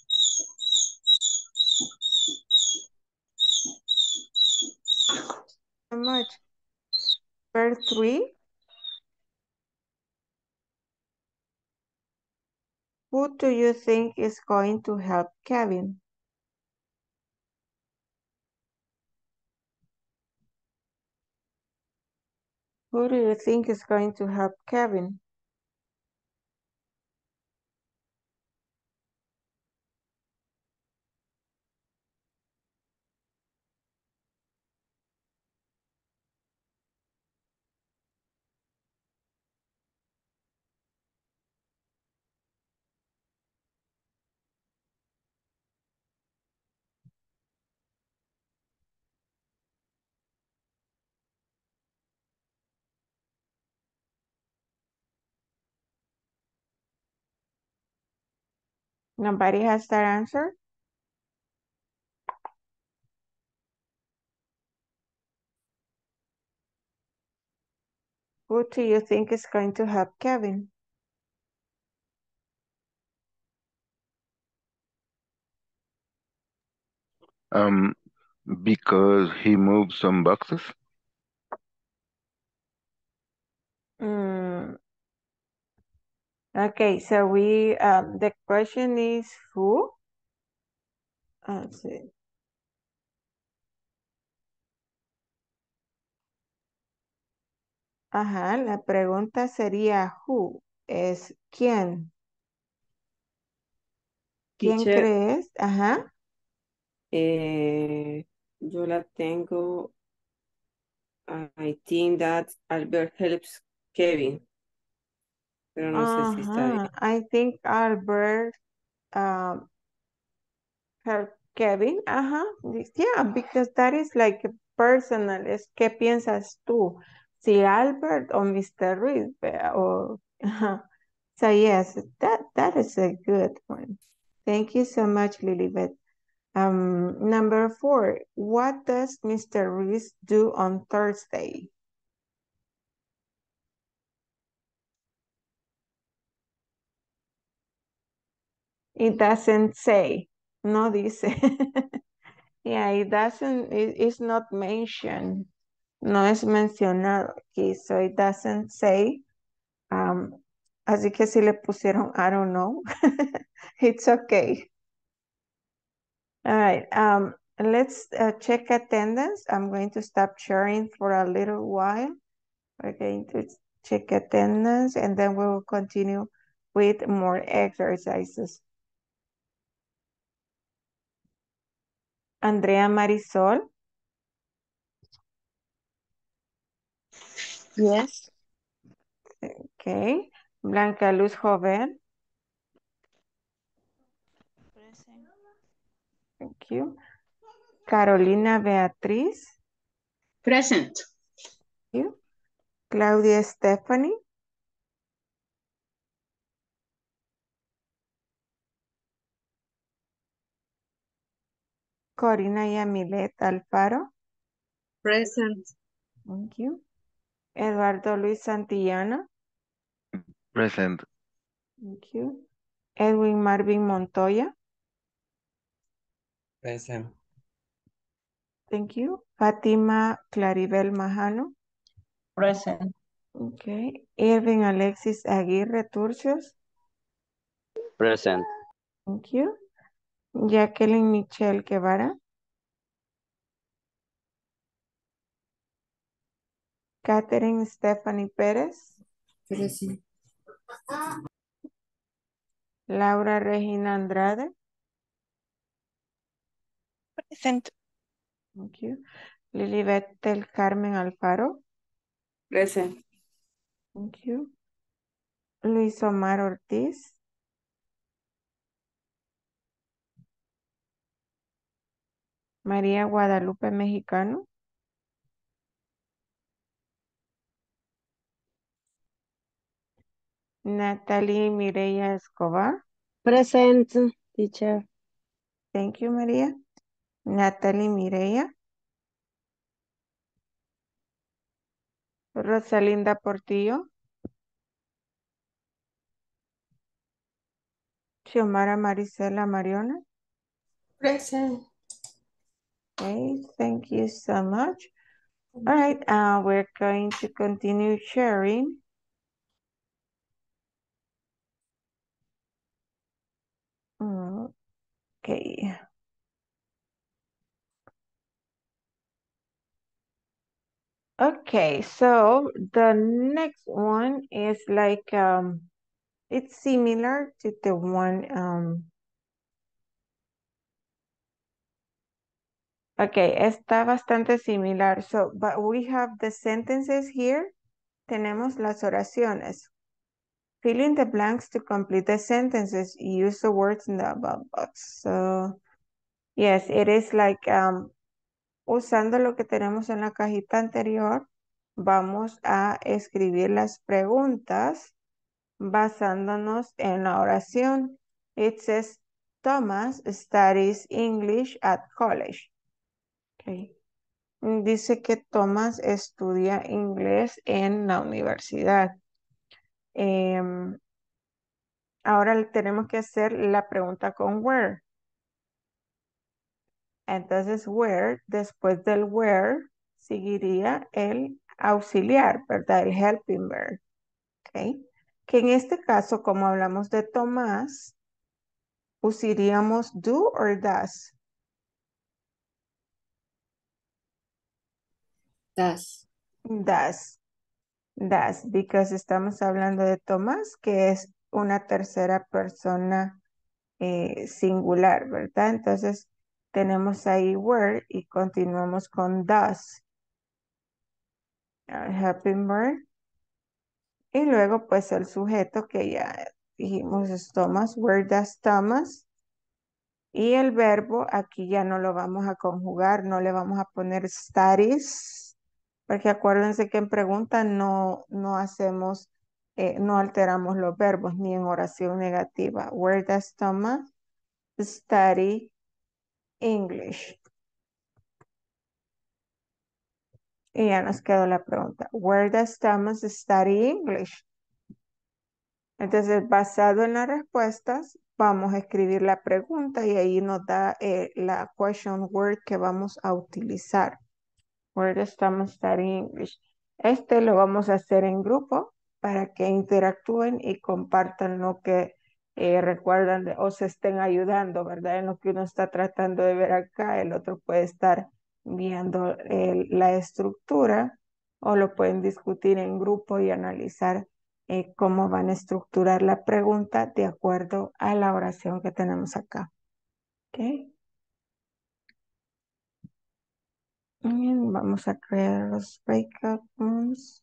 So much. Number three, who do you think is going to help Kevin? Who do you think is going to help Kevin? Nobody has that answer? Who do you think is going to help Kevin? Um, because he moved some boxes. Mm, okay, so the question is who? Let's see. Ajá, la pregunta sería who, es quién. ¿Quién Teacher, crees? Ajá. yo la tengo. I think that Albert helps Kevin, pero no sé si está bien. I think Albert um, her Kevin, yeah, because that is like personal, es qué piensas tú, si Albert o Mr. Reed, or, so yes, that is a good one. Thank you so much, Lilibet. Number 4, what does Mr. Reese do on Thursday? It doesn't say, no dice. Yeah, it doesn't, it's not mentioned. No es mencionado aquí, so it doesn't say. Así que si le pusieron, I don't know, it's okay. All right, let's check attendance. I'm going to stop sharing for a little while. We're going to check attendance and then we will continue with more exercises. Andrea Marisol. Yes. Okay. Blanca Luz Joven. Present. Thank you. Carolina Beatriz. Present. Thank you. Claudia Stephanie. Corina Yamilet Alfaro. Present. Thank you. Eduardo Luis Santillana. Present. Thank you. Edwin Marvin Montoya. Present. Thank you. Fátima Claribel Majano. Present. Okay. Irving Alexis Aguirre Turcios. Present. Thank you. Jacqueline Michelle Guevara. Catherine Stephanie Pérez. Present. Laura Regina Andrade. Present. Thank you. Lilibet del Carmen Alfaro. Present. Thank you. Luis Omar Ortiz. María Guadalupe Mexicano. Natalie Mireya Escobar. Present, teacher. Thank you, María. Natalie Mireya. Rosalinda Portillo. Xiomara Marisela Mariona. Present. Okay, thank you so much. All right, we're going to continue sharing. Okay. Okay, so the next one is like, it's similar to the one, okay, está bastante similar. So, but we have the sentences here. Tenemos las oraciones. Fill in the blanks to complete the sentences. Use the words in the above box. So, yes, it is like, usando lo que tenemos en la cajita anterior, vamos a escribir las preguntas basándonos en la oración. It says, Thomas studies English at college. Okay. Dice que Thomas estudia inglés en la universidad. Ahora tenemos que hacer la pregunta con where. Entonces, where, después del where, seguiría el auxiliar, ¿verdad? El helping verb. ¿Ok? Que en este caso, como hablamos de Tomás, usaríamos do or does. Does. Does, because estamos hablando de Tomás, que es una tercera persona singular, ¿verdad? Entonces, tenemos ahí were y continuamos con does. Helping verb. Y luego, pues, el sujeto que ya dijimos es Thomas, where does Thomas? Y el verbo aquí ya no lo vamos a conjugar, no le vamos a poner studies, porque acuérdense que en pregunta no hacemos, no alteramos los verbos ni en oración negativa. Where does Thomas study English? Y ya nos quedó la pregunta. Where does Thomas study English? Entonces, basado en las respuestas, vamos a escribir la pregunta y ahí nos da la question word que vamos a utilizar. Where estamos studying English. Este lo vamos a hacer en grupo para que interactúen y compartan lo que recuerdan o se estén ayudando, ¿verdad? En lo que uno está tratando de ver acá, el otro puede estar viendo la estructura o lo pueden discutir en grupo y analizar cómo van a estructurar la pregunta de acuerdo a la oración que tenemos acá. ¿Ok? Bien, vamos a crear los breakout rooms.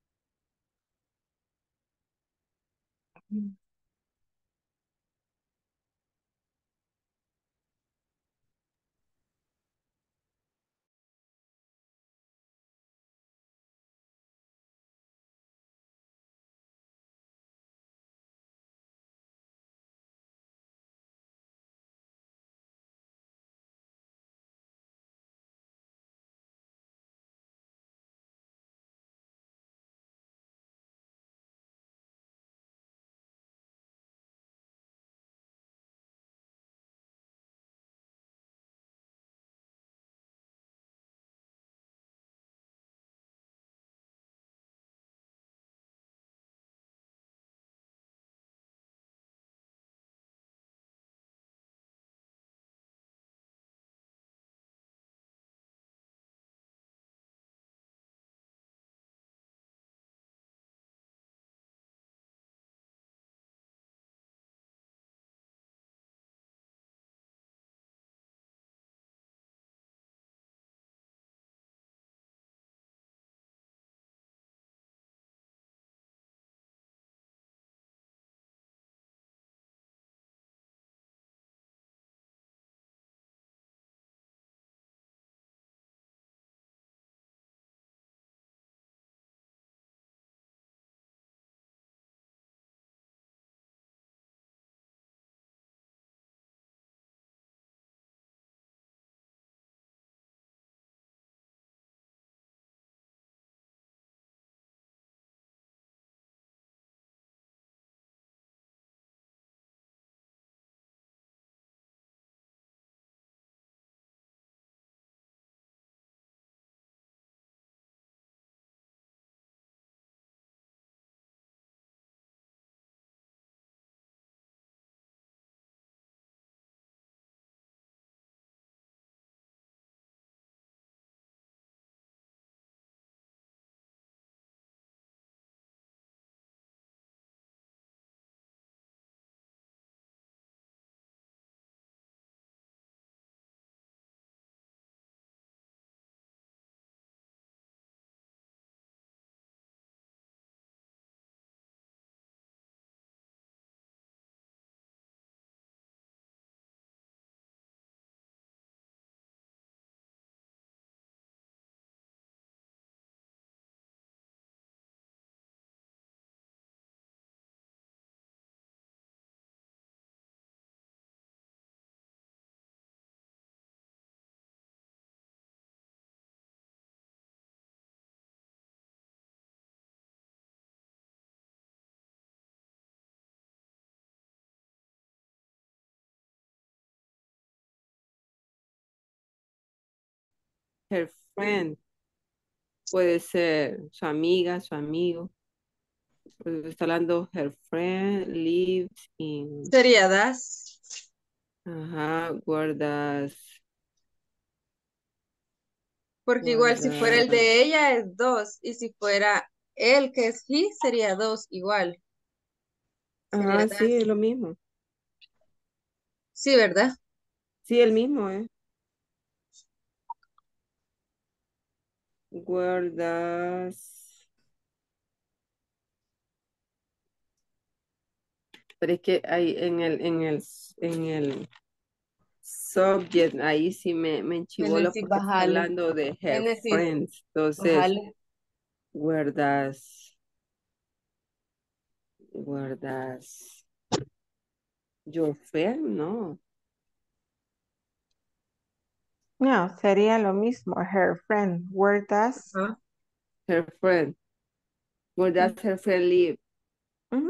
Her friend. Puede ser su amiga, su amigo. Pues está hablando her friend lives in. Sería das. Ajá, guardas. Porque igual si fuera el de ella es dos. Y si fuera él que es he, sería dos igual. Sería Ajá, sí, das. es lo mismo. Sí, ¿verdad? Sí, el mismo, ¿eh? Guardas. Pero es que ahí en el subject, ahí sí me enchivolo Sí, porque está bájale. hablando de her Genesis, friends. Entonces, bájale. where does your friend? No. No, sería lo mismo. Her friend. Where does? Ajá. Her friend. Where does her friend live? Ujú.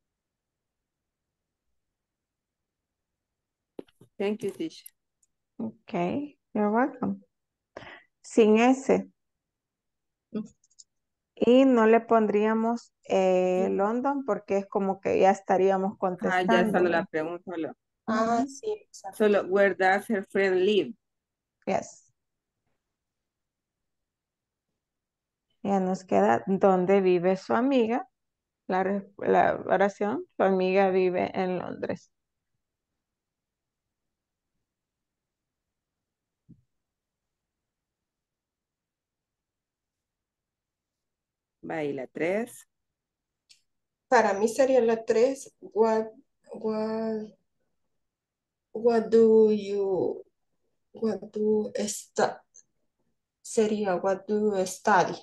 Thank you, teacher. Okay, you're welcome. Sin S. Y no le pondríamos London porque es como que ya estaríamos Ya solo la contestando. pregunta. Ujú. Sí, exacto. Solo, where does her friend live? Yes. Ya nos queda ¿dónde vive su amiga? La oración, su amiga vive en Londres. Va, y la 3. Para mí sería la 3. What do you, what do esta, sería what do you study?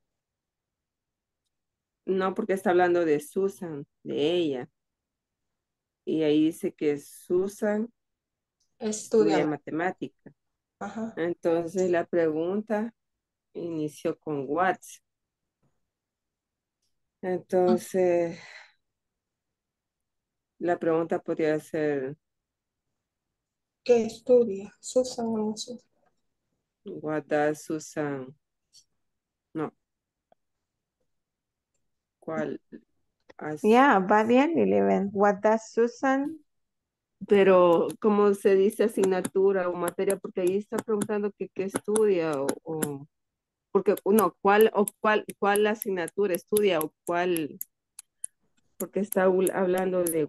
No, porque está hablando de Susan, de ella. Y ahí dice que Susan estudia Estudia. matemática. Ajá. Entonces la pregunta inició con what. Entonces la pregunta podría ser ¿Qué estudia? Susan o no Susan. what does Susan, no, ¿cuál? Ya, va bien, Lilian. What does Susan? Pero, ¿cómo se dice asignatura o materia? Porque ahí está preguntando que qué estudia porque, no, cuál asignatura estudia o cuál, porque está hablando de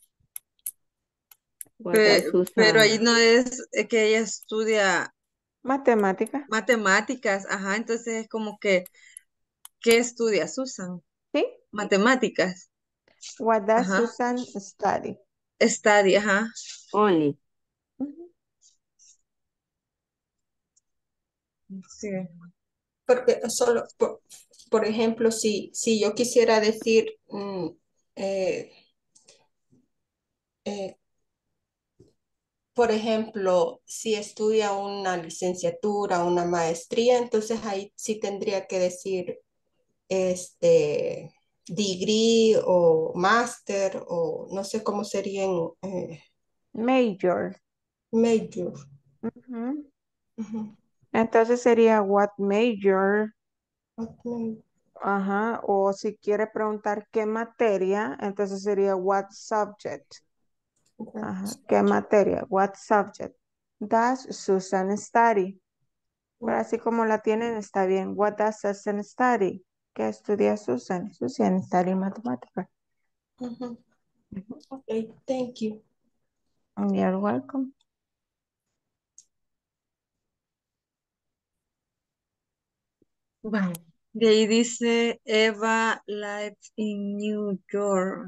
what does Pero Susan, ahí no es que ella estudia Matemática. matemáticas, ajá, entonces es como que, ¿qué estudia Susan? ¿Sí? Matemáticas, What does ajá, Susan study? study, ajá. only. Ujú. Sí. Porque solo, por ejemplo, si yo quisiera decir, eh, eh, por ejemplo, si estudia una licenciatura, una maestría, entonces ahí sí tendría que decir degree o máster o no sé cómo serían Major. major. Ujú. Ujú. Entonces sería what major. Ok, Ajá. O si quiere preguntar qué materia, entonces sería what subject. Ajá. ¿Qué materia? What subject? Does Susan study? Pero así como la tienen, está bien. What does Susan study? ¿Qué estudia Susan? Susan study matemática. ujú. Okay, thank you. You're welcome. Vale. De ahí dice Eva lives in New York.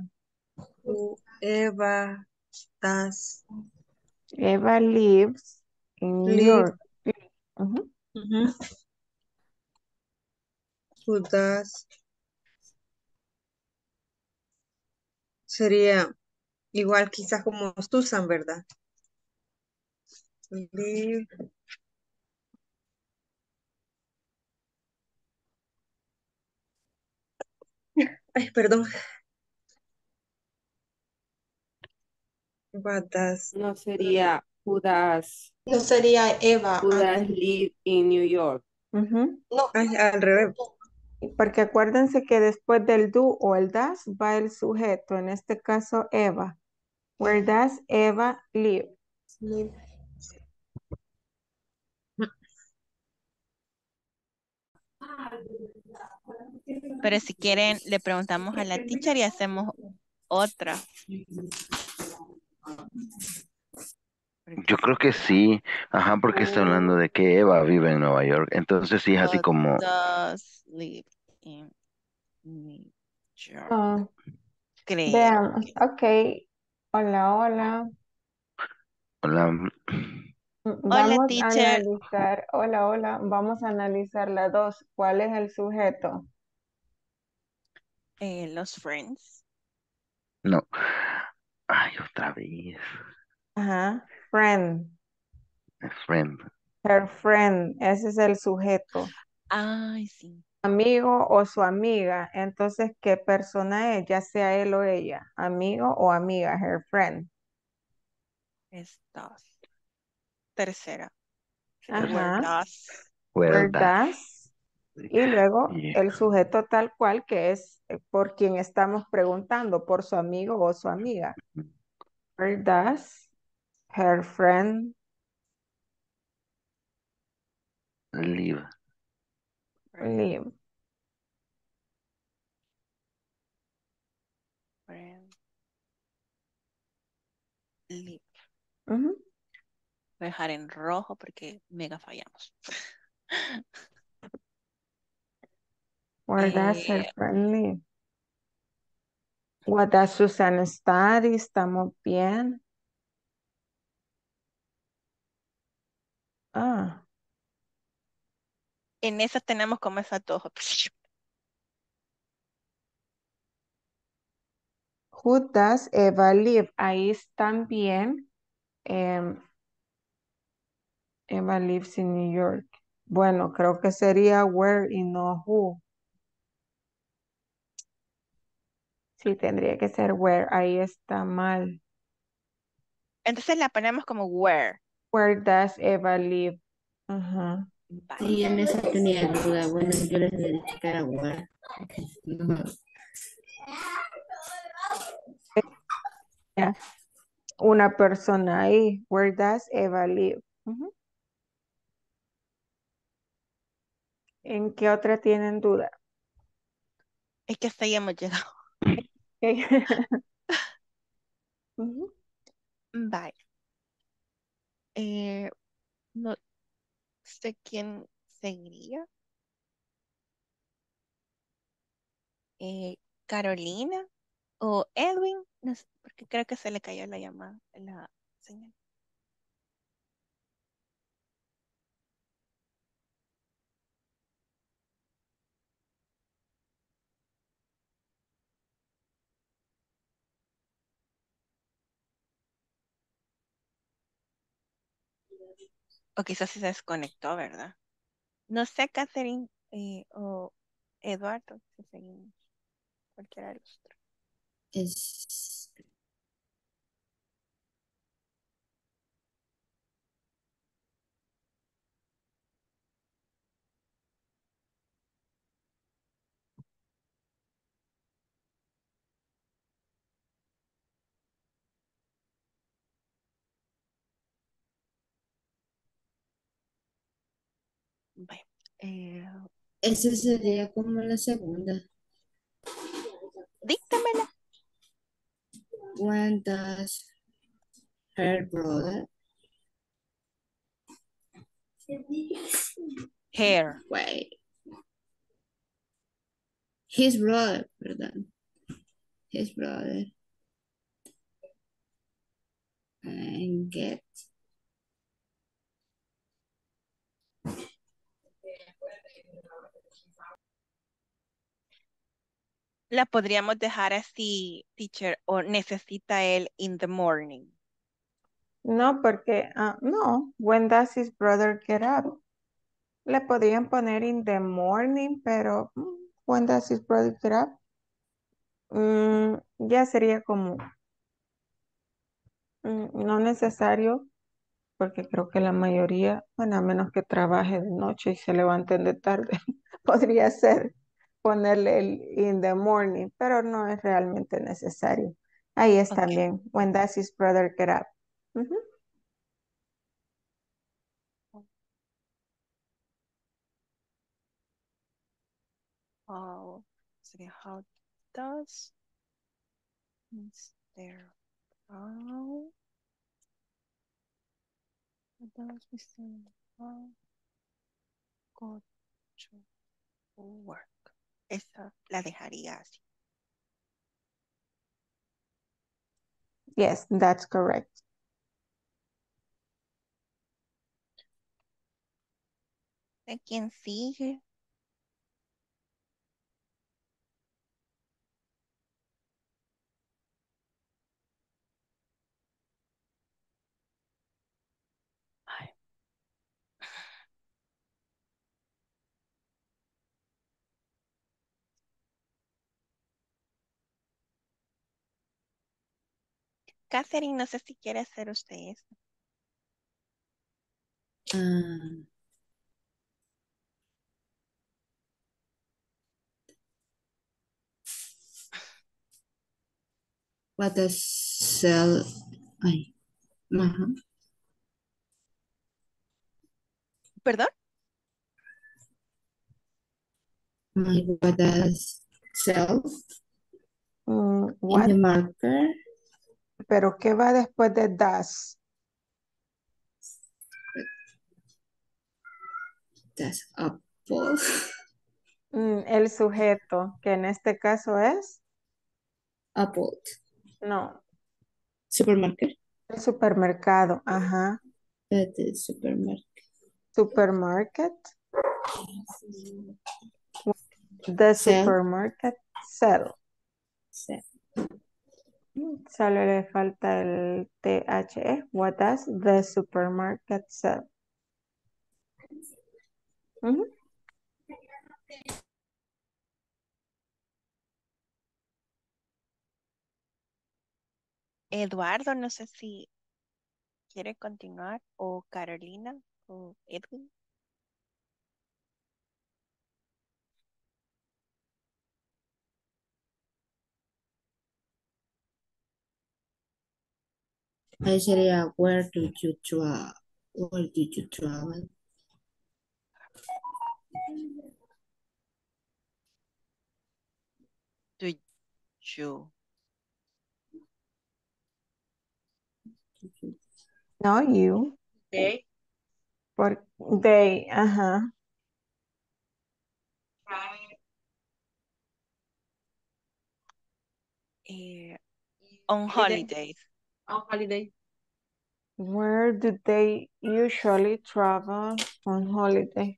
Eva does Eva lives in New live. York. Ujú. Ujú. Who does sería igual quizás como Susan, ¿verdad? Live. Ay, perdón. What does No sería No sería Eva who does antes. live in New York. Ujú. No, Ay, al revés. Porque acuérdense que después del do o el das va el sujeto, en este caso Eva. Where does Eva live? live. Pero si quieren, le preguntamos a la teacher y hacemos otra. Yo creo que sí, ajá, porque está hablando de que Eva vive en Nueva York. Entonces sí es así What como, does live in New York? Ah, creo. Veamos, ok. Hola, hola. Hola. Hola, Vamos a teacher. analizar, hola, hola, vamos a analizar la dos. ¿Cuál es el sujeto? Los friends. No. Ay, otra vez. Ajá, friend, A friend. her friend, ese es el sujeto. Ay, sí. Amigo o su amiga. Entonces, ¿qué persona es? Ya sea él o ella. Amigo o amiga, her friend. Es does. Tercera. Sería where Ajá, does. Well, where that's. does. Y luego Yeah. el sujeto tal cual que es por quien estamos preguntando, por su amigo o su amiga. Where does her friend Live. live? Friend. Live. Ujú. Voy a dejar en rojo porque mega fallamos. Where does her Eh, friend live? What does Susan study? ¿Estamos bien? Ah, en esa tenemos como esas dos opciones. who does Eva live? Ahí están bien. em, Eva lives in New York. Bueno, creo que sería where y no who. Sí, tendría que ser where. Ahí está mal. Entonces la ponemos como where. Where does Eva live? Ajá. Bye. Sí, en esa tenía duda. Bueno, yo les he dicho que era where. Ya. Una persona ahí. Where does Eva live? Ujú. ¿En qué otra tienen duda? Es que hasta ahí hemos llegado. Ujú. Bye. Eh, no sé quién seguiría. Carolina o Edwin. No sé, porque creo que se le cayó la llamada, la señal. O quizás se desconectó, ¿verdad? No sé, Catherine o Eduardo, si seguimos. Cualquiera de los otros. Es, Bueno, eh, esa sería como la segunda. díctamela. When does her brother Hair. wait, his brother, perdón, his brother and get La podríamos dejar así, teacher, o necesita él in the morning. No, porque, no. When does his brother get up? Le podrían poner in the morning, pero when does his brother get up? Ya sería como no necesario, porque creo que la mayoría, bueno, a menos que trabaje de noche y se levanten de tarde, podría ser ponerle el in the morning, pero no es realmente necesario. Ahí está Ok. bien. When does his brother get up? Ujú. Sería how does Mr. Brown, how does Mr. Brown go to work? Esa la dejaría así. Yes, that's correct. ¿De quién sigue? Ay. Catherine, no sé si quiere hacer usted eso. Ah, what does cell? Ay, ajá. ¿Perdón? What does cell in What? the marker? ¿Pero qué va después de does? Does apple. El sujeto, que en este caso es, Apple. no, Supermarket. el supermercado, ajá. That is supermarket. Supermarket. The Sell. supermarket sell. Sell. Solo le falta el THE. What does the supermarket sell? Ujú. Eduardo, no sé si quiere continuar, o Carolina, o Edwin. Ahí sería where do you travel? Where do you travel? Do you. No, you. They Por they, ajá. On holiday. holidays. On holiday. Where do they usually travel on holiday?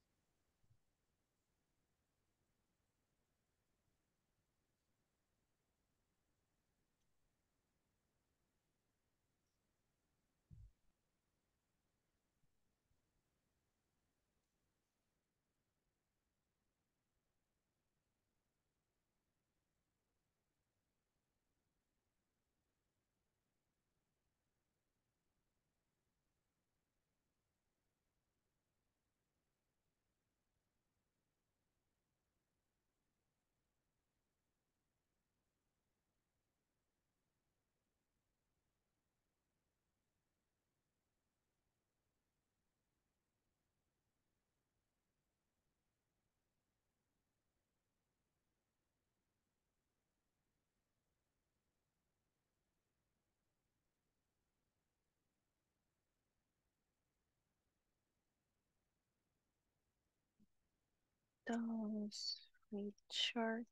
Does Richard.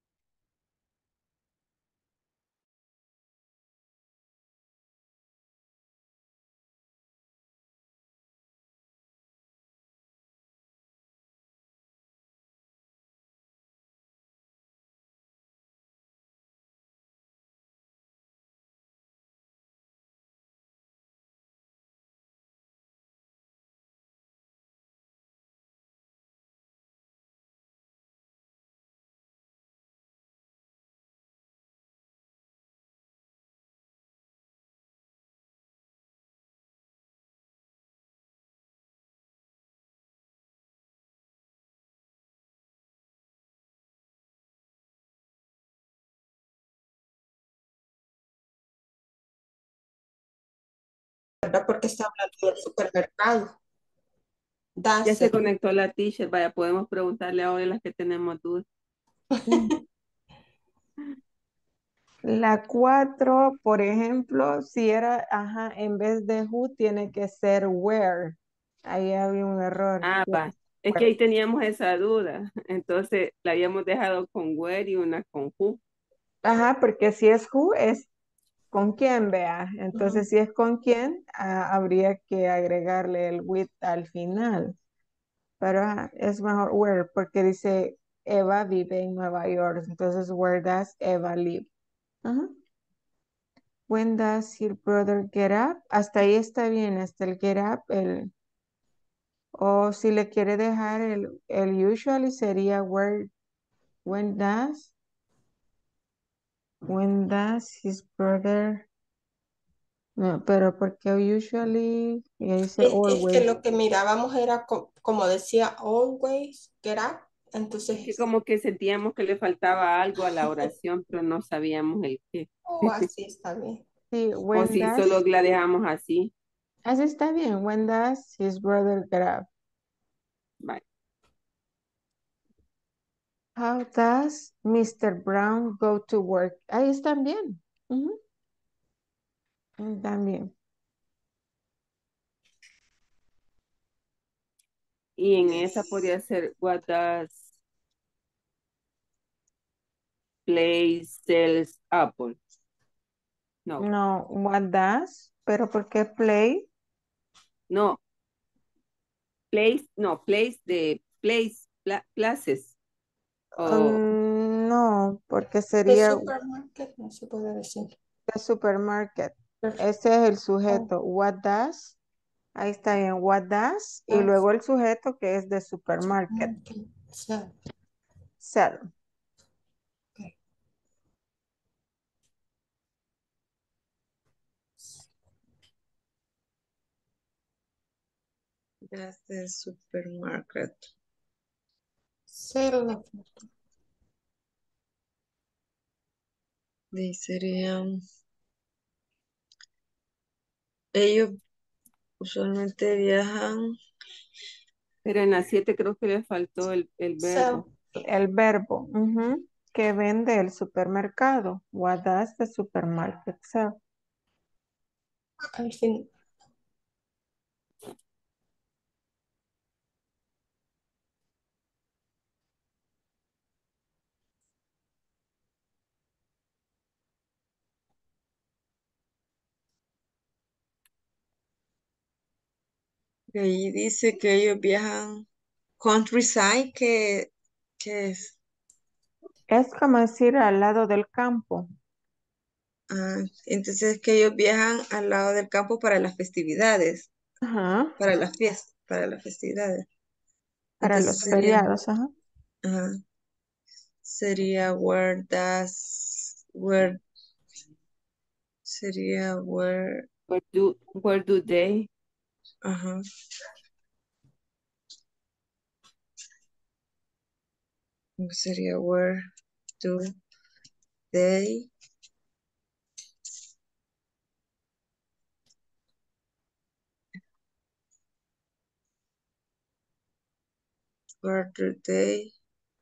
¿Verdad? Porque está hablando del supermercado. Ya se Does conectó la teacher, vaya, podemos preguntarle ahora a las que tenemos dudas. La 4, por ejemplo, si era, ajá, en vez de who, tiene que ser where. Ahí había un error. Ah, Tiene que va. ser Es que where. ahí teníamos esa duda. Entonces la habíamos dejado con where y una con who. Ajá, porque si es who, es con quién, vea. Entonces, si es con quién, habría que agregarle el with al final. Pero es mejor where, porque dice Eva vive en Nueva York. Entonces, where does Eva live? Ajá. When does your brother get up? Hasta ahí está bien, hasta el get up, o si le quiere dejar el usually sería when does his brother, no, pero porque usually, y ahí dice Es que always. lo que mirábamos era como decía always, get up. Que Entonces, como que sentíamos que le faltaba algo a la oración, pero no sabíamos el qué. así está bien. Sí, O when si does, solo la dejamos así. así está bien, when does his brother get up? Bye. How does Mr. Brown go to work? Ahí están bien. Ujú. También. Y en esa podría ser what does play sells apple. No, No, what does, pero ¿por qué play? no, place de places. O No, porque De sería supermarket no se puede decir. the supermarket. Perfecto. Ese es el sujeto. What does? Ahí está bien. What does? Y luego el sujeto que es de supermarket. So, Sell. okay. That's the supermarket. Sell. Y serían, ellos usualmente viajan. pero en la 7 creo que le faltó el verbo. El verbo. Que vende el supermercado. What does the supermarket sell? Al fin. Y ahí dice que ellos viajan countryside, que es, Es como decir al lado del campo. entonces que ellos viajan al lado del campo para las festividades, Ajá. para las fiestas, para las festividades. Para Entonces los feriados. Ajá. ajá, sería where, sería where, Where do they? ajá, sería where do they, where do they,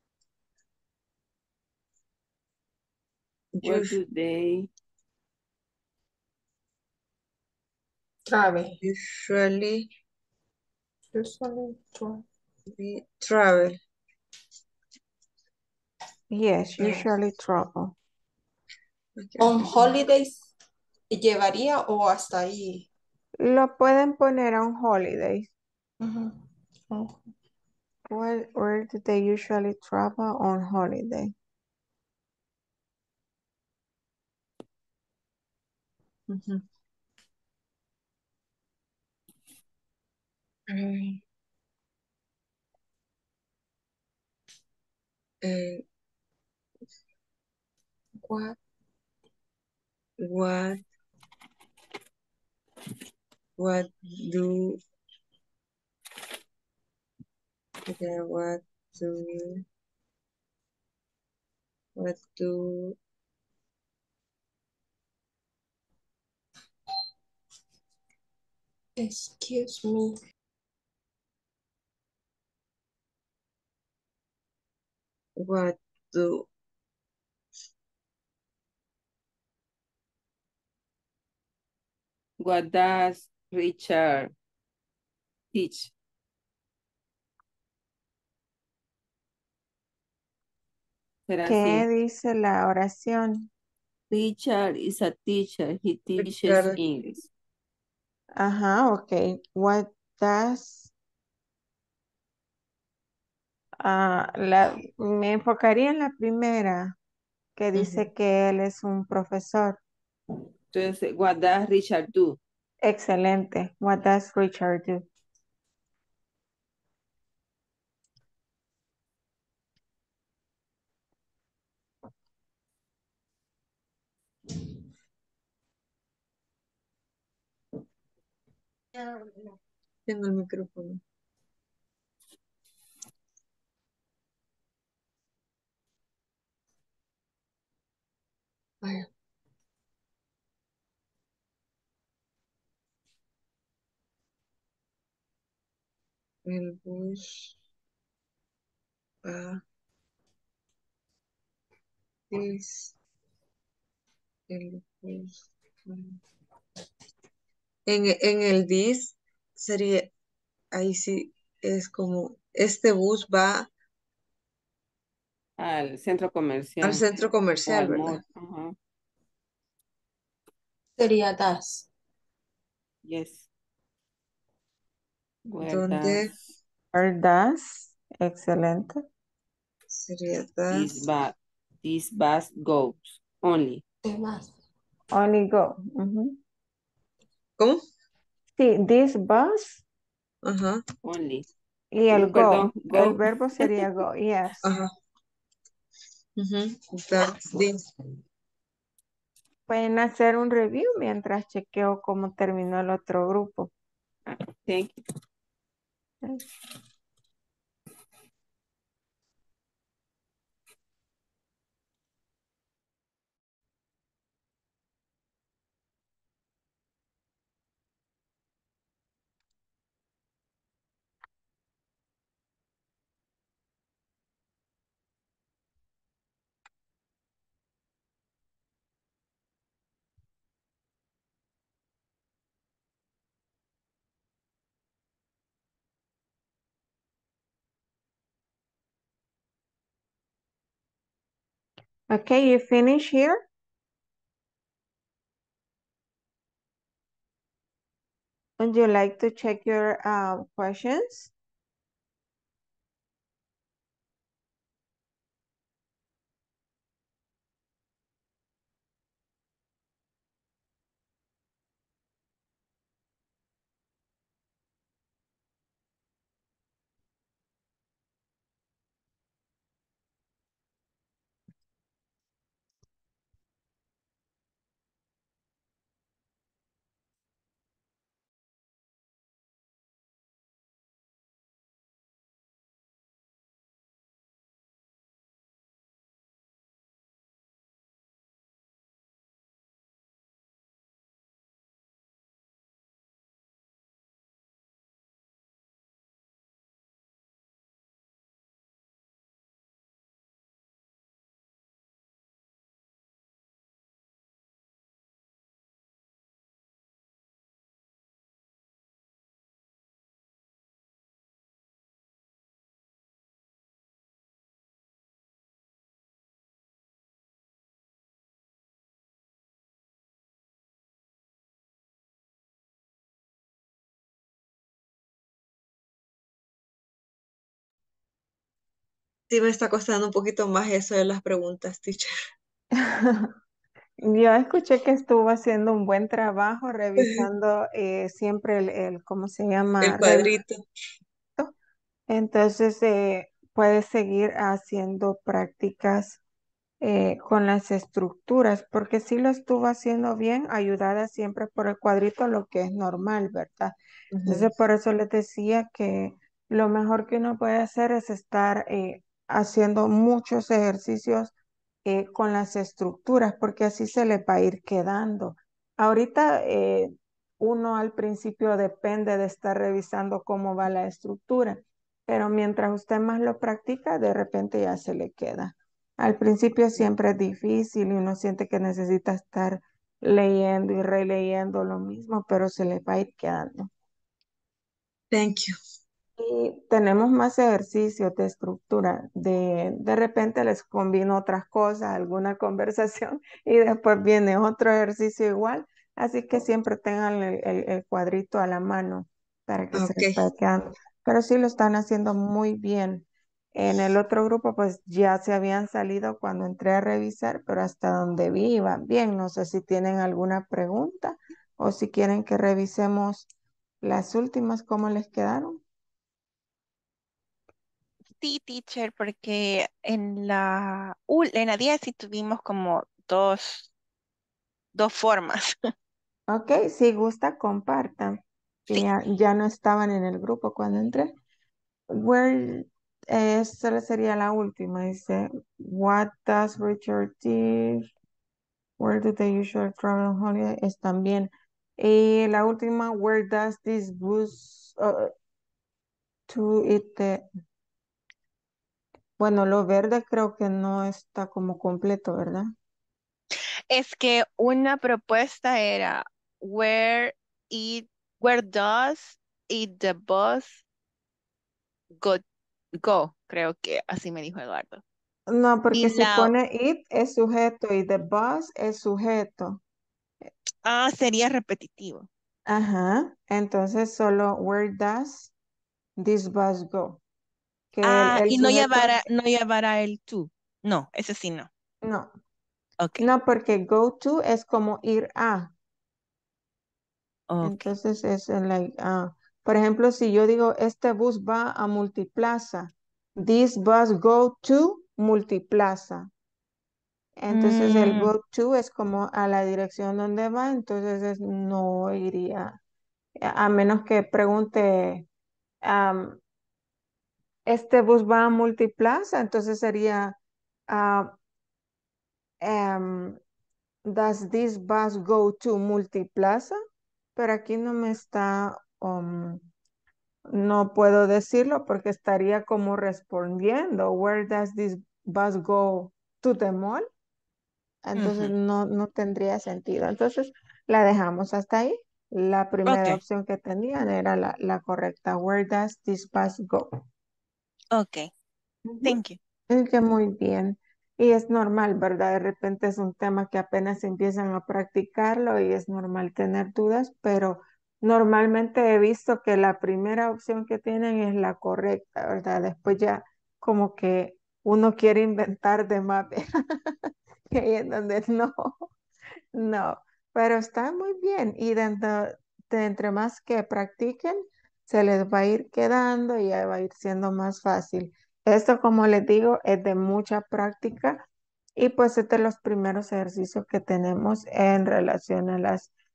Where do they Travel. usually Usually travel. travel? Yes, usually trouble. On holidays, ¿llevaría o hasta ahí? Lo pueden poner on holidays. Ujú. Oh, Where do they usually travel on holiday? Ujú. Ay, eh, what? what do yeah, what do Excuse me. what do what does Richard teach? Será ¿Qué así. dice la oración? Richard is a teacher. He teaches Ricardo. English. Ajá, ok. What does... me enfocaría en la primera, que dice que él es un profesor. Entonces, what does Richard do? Excelente. What does Richard do? Tengo el micrófono. Vaya. El bus va es el bus va. En el dis sería, ahí sí es como, este bus va Al centro al comercial. centro O comercial, al ¿verdad? mall. Ajá. Sería das. Yes. Where ¿Dónde does Where does? Excelente. sería this das? bus goes? Only. ¿Qué más? Only go. Ujú. ¿Cómo? Sí, this bus Ajá, Only. y el Perdón, go. El go. verbo sería go, yes. ajá. That's this. Pueden hacer un review mientras chequeo cómo terminó el otro grupo. Thank you. Okay, you finish here? Would you like to check your questions? Sí me está costando un poquito más eso de las preguntas, teacher. Yo escuché que estuvo haciendo un buen trabajo revisando siempre ¿cómo se llama? El cuadrito. Entonces, puedes seguir haciendo prácticas con las estructuras, porque si lo estuvo haciendo bien, ayudada siempre por el cuadrito, lo que es normal, ¿verdad? Entonces, por eso les decía que lo mejor que uno puede hacer es estar haciendo muchos ejercicios con las estructuras, porque así se le va a ir quedando. Ahorita uno al principio depende de estar revisando cómo va la estructura, pero mientras usted más lo practica, de repente ya se le queda. Al principio siempre es difícil y uno siente que necesita estar leyendo y releyendo lo mismo, pero se le va a ir quedando. Thank you. Y tenemos más ejercicios de estructura. De repente les combino otras cosas, alguna conversación y después viene otro ejercicio igual. Así que siempre tengan el cuadrito a la mano para que se Ok, les vaya quedando. Pero sí lo están haciendo muy bien. En el otro grupo pues ya se habían salido cuando entré a revisar, pero hasta donde vi iban bien. No sé si tienen alguna pregunta o si quieren que revisemos las últimas, cómo les quedaron. Sí, teacher, porque en la 10 sí tuvimos como dos formas. Ok, si gusta, compartan. Que Sí. ya no estaban en el grupo cuando entré. Where, esta sería la última. Dice, what does Richard teach? Where do they usually travel on holiday? Están bien. Y la última, where does this bus to it? Bueno, lo verde creo que no está como completo, ¿verdad? Es que una propuesta era it, where does it the bus go, creo que así me dijo Eduardo. No, porque Y si la, pone it es sujeto y the bus es sujeto. sería repetitivo. Ajá, entonces solo where does this bus go? Que el Y no sujeto, llevará el to. No, ese sí no. no, Ok, no, porque go to es como ir a, ok. entonces es like, por ejemplo, si yo digo, este bus va a Multiplaza, this bus go to Multiplaza, entonces el Mm, go to es como a la dirección donde va, entonces no iría, a menos que pregunte, este bus va a Multiplaza, entonces sería, ah, does this bus go to Multiplaza? Pero aquí no me está, no puedo decirlo porque estaría como respondiendo, where does this bus go to the mall? Entonces ujú. no tendría sentido. Entonces la dejamos hasta ahí. La primera Ok, opción que tenían era la correcta. Where does this bus go? ok. Ujú. Thank you. Es que muy bien. Y es normal, ¿verdad? De repente es un tema que apenas empiezan a practicarlo y es normal tener dudas, pero normalmente he visto que la primera opción que tienen es la correcta, ¿verdad? Después ya como que uno quiere inventar de más, y ahí es donde no. No, pero está muy bien y de entre más que practiquen, se les va a ir quedando y ya va a ir siendo más fácil. Esto, como les digo, es de mucha práctica y pues es de los primeros ejercicios que tenemos en relación a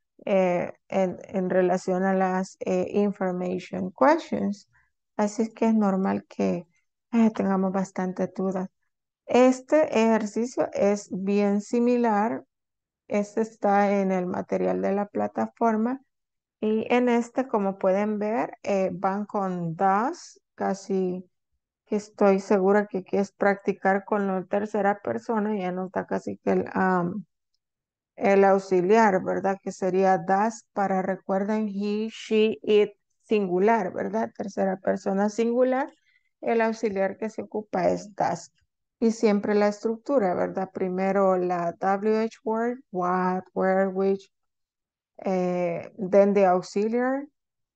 en relación a las information questions. Así es que es normal que tengamos bastante dudas. Este ejercicio es bien similar, este está en el material de la plataforma y en este, como pueden ver, van con das, casi que estoy segura que aquí es practicar con la tercera persona, ya no está casi que el auxiliar, ¿verdad? Que sería das para, recuerden, he, she, it, singular, ¿verdad? Tercera persona singular. El auxiliar que se ocupa es das. Y siempre la estructura, ¿verdad? Primero la WH word, what, where, which, then the auxiliar,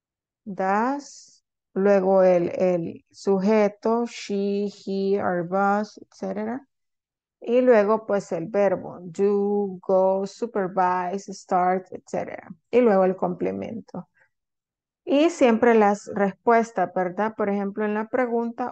das, luego el sujeto, she, he, our boss, etcétera. Y luego pues el verbo, do, go, supervise, start, etcétera. Y luego el complemento. Y siempre las respuestas, ¿verdad? Por ejemplo, en la pregunta,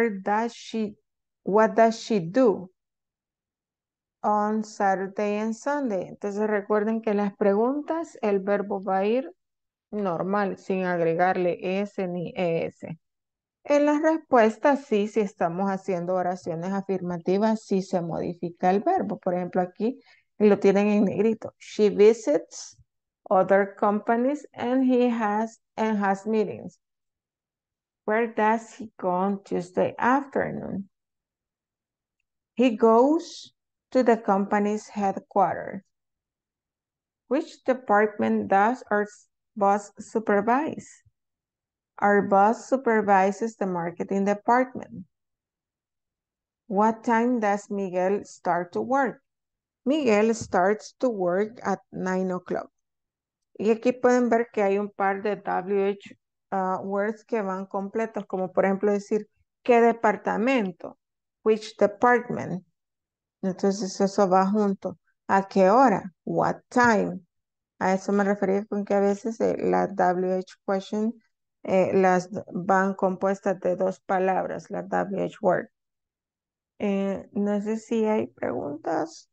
what does she do on Saturday and Sunday? Entonces recuerden que en las preguntas el verbo va a ir normal, sin agregarle S ni ES. En las respuestas, sí, si estamos haciendo oraciones afirmativas, sí se modifica el verbo. Por ejemplo, aquí lo tienen en negrito. She visits other companies and has meetings. Where does he go on Tuesday afternoon? He goes to the company's headquarters. Which department does our boss supervise? Our boss supervises the marketing department. What time does Miguel start to work? Miguel starts to work at 9 o'clock. Y aquí pueden ver que hay un par de WH words que van completos, como por ejemplo decir, ¿qué departamento? Which department? Entonces eso va junto. ¿A qué hora? What time? A eso me refería con que a veces las WH question las van compuestas de dos palabras, la WH word. No sé si hay preguntas.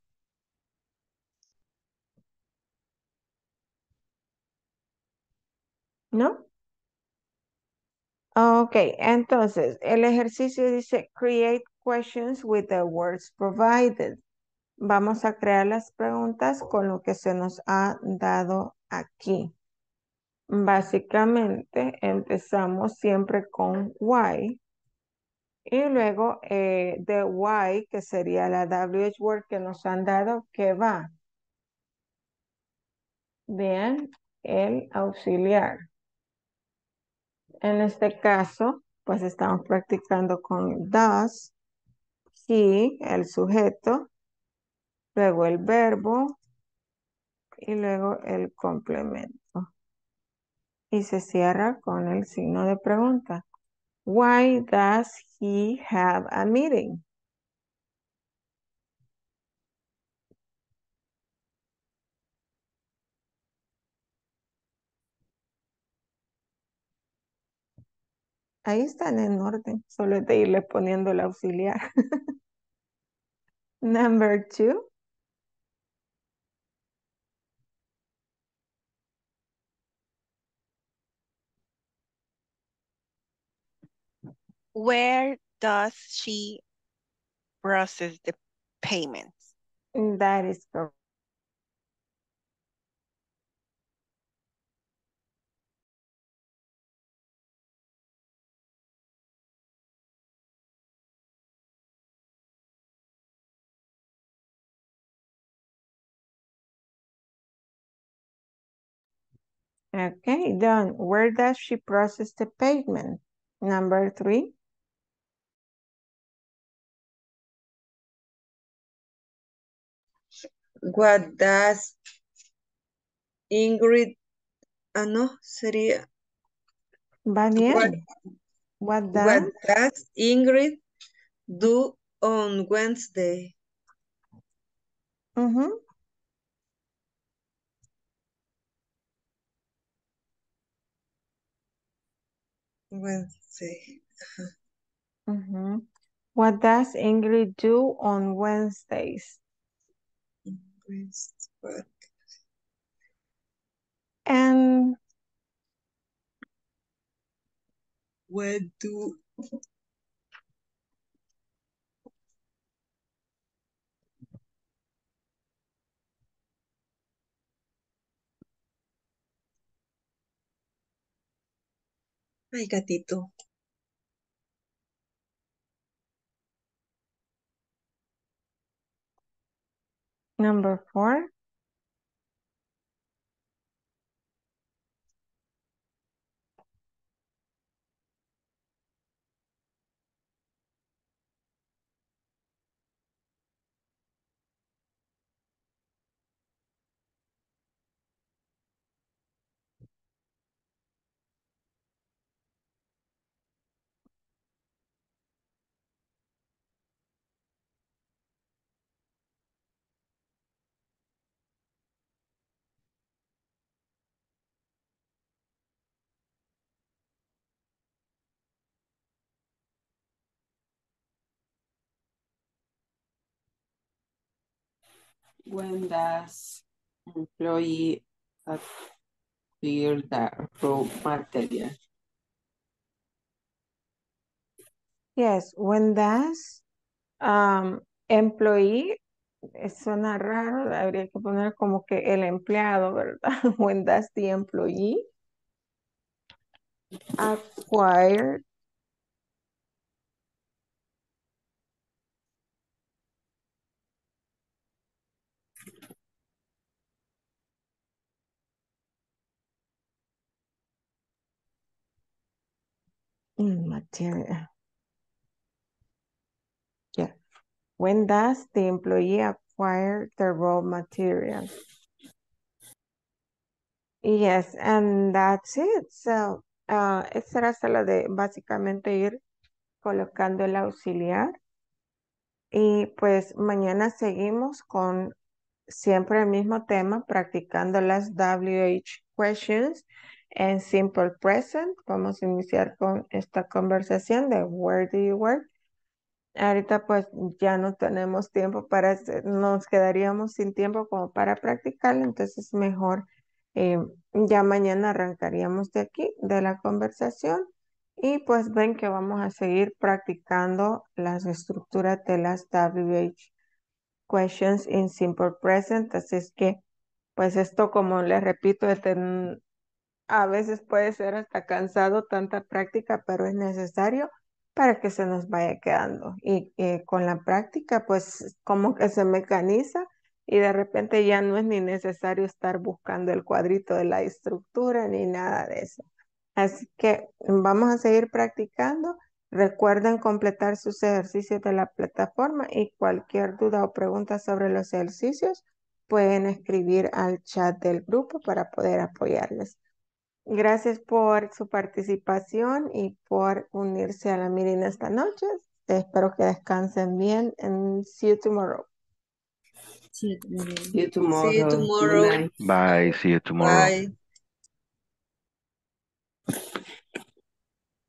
¿No? Ok, entonces el ejercicio dice create questions with the words provided. Vamos a crear las preguntas con lo que se nos ha dado aquí. Básicamente empezamos siempre con why y luego de why, que sería la WH word que nos han dado, que va. Bien, el auxiliar. En este caso, pues estamos practicando con does, he, el sujeto, luego el verbo y luego el complemento. Y se cierra con el signo de pregunta. Why does he have a meeting? Ahí están en orden, solo es de irle poniendo el auxiliar. Number 2. Where does she process the payments? That is correct. Okay, done. Where does she process the payment? Number 3. What does Ingrid, no, sería, Va bien. What what does? does Ingrid do on Wednesday? Mhm. Wednesday. Mhm. What does Ingrid do on Wednesdays? What? And What do ay gatito. number 4. When does employee acquire the raw material? Yes, when does employee, suena raro, habría que poner como que el empleado, ¿verdad? When does the employee acquire Material. Yeah. When does the employee acquire the raw material? Yes, and that's it. So, esa era solo de básicamente ir colocando el auxiliar. Y pues mañana seguimos con siempre el mismo tema, practicando las WH questions en simple present. Vamos a iniciar con esta conversación de where do you work. Ahorita pues ya no tenemos tiempo nos quedaríamos sin tiempo como para practicarlo, entonces mejor ya mañana arrancaríamos de aquí, de la conversación, y pues ven que vamos a seguir practicando las estructuras de las WH questions in simple present, así es que pues esto, como les repito, a veces puede ser hasta cansado tanta práctica, pero es necesario para que se nos vaya quedando. Y con la práctica, pues como que se mecaniza y de repente ya no es ni necesario estar buscando el cuadrito de la estructura ni nada de eso. Así que vamos a seguir practicando. Recuerden completar sus ejercicios de la plataforma y cualquier duda o pregunta sobre los ejercicios pueden escribir al chat del grupo para poder apoyarles. Gracias por su participación y por unirse a la meeting esta noche. Espero que descansen bien and see you tomorrow. See you See you tomorrow. Good tomorrow. night. Bye. See you tomorrow. Bye.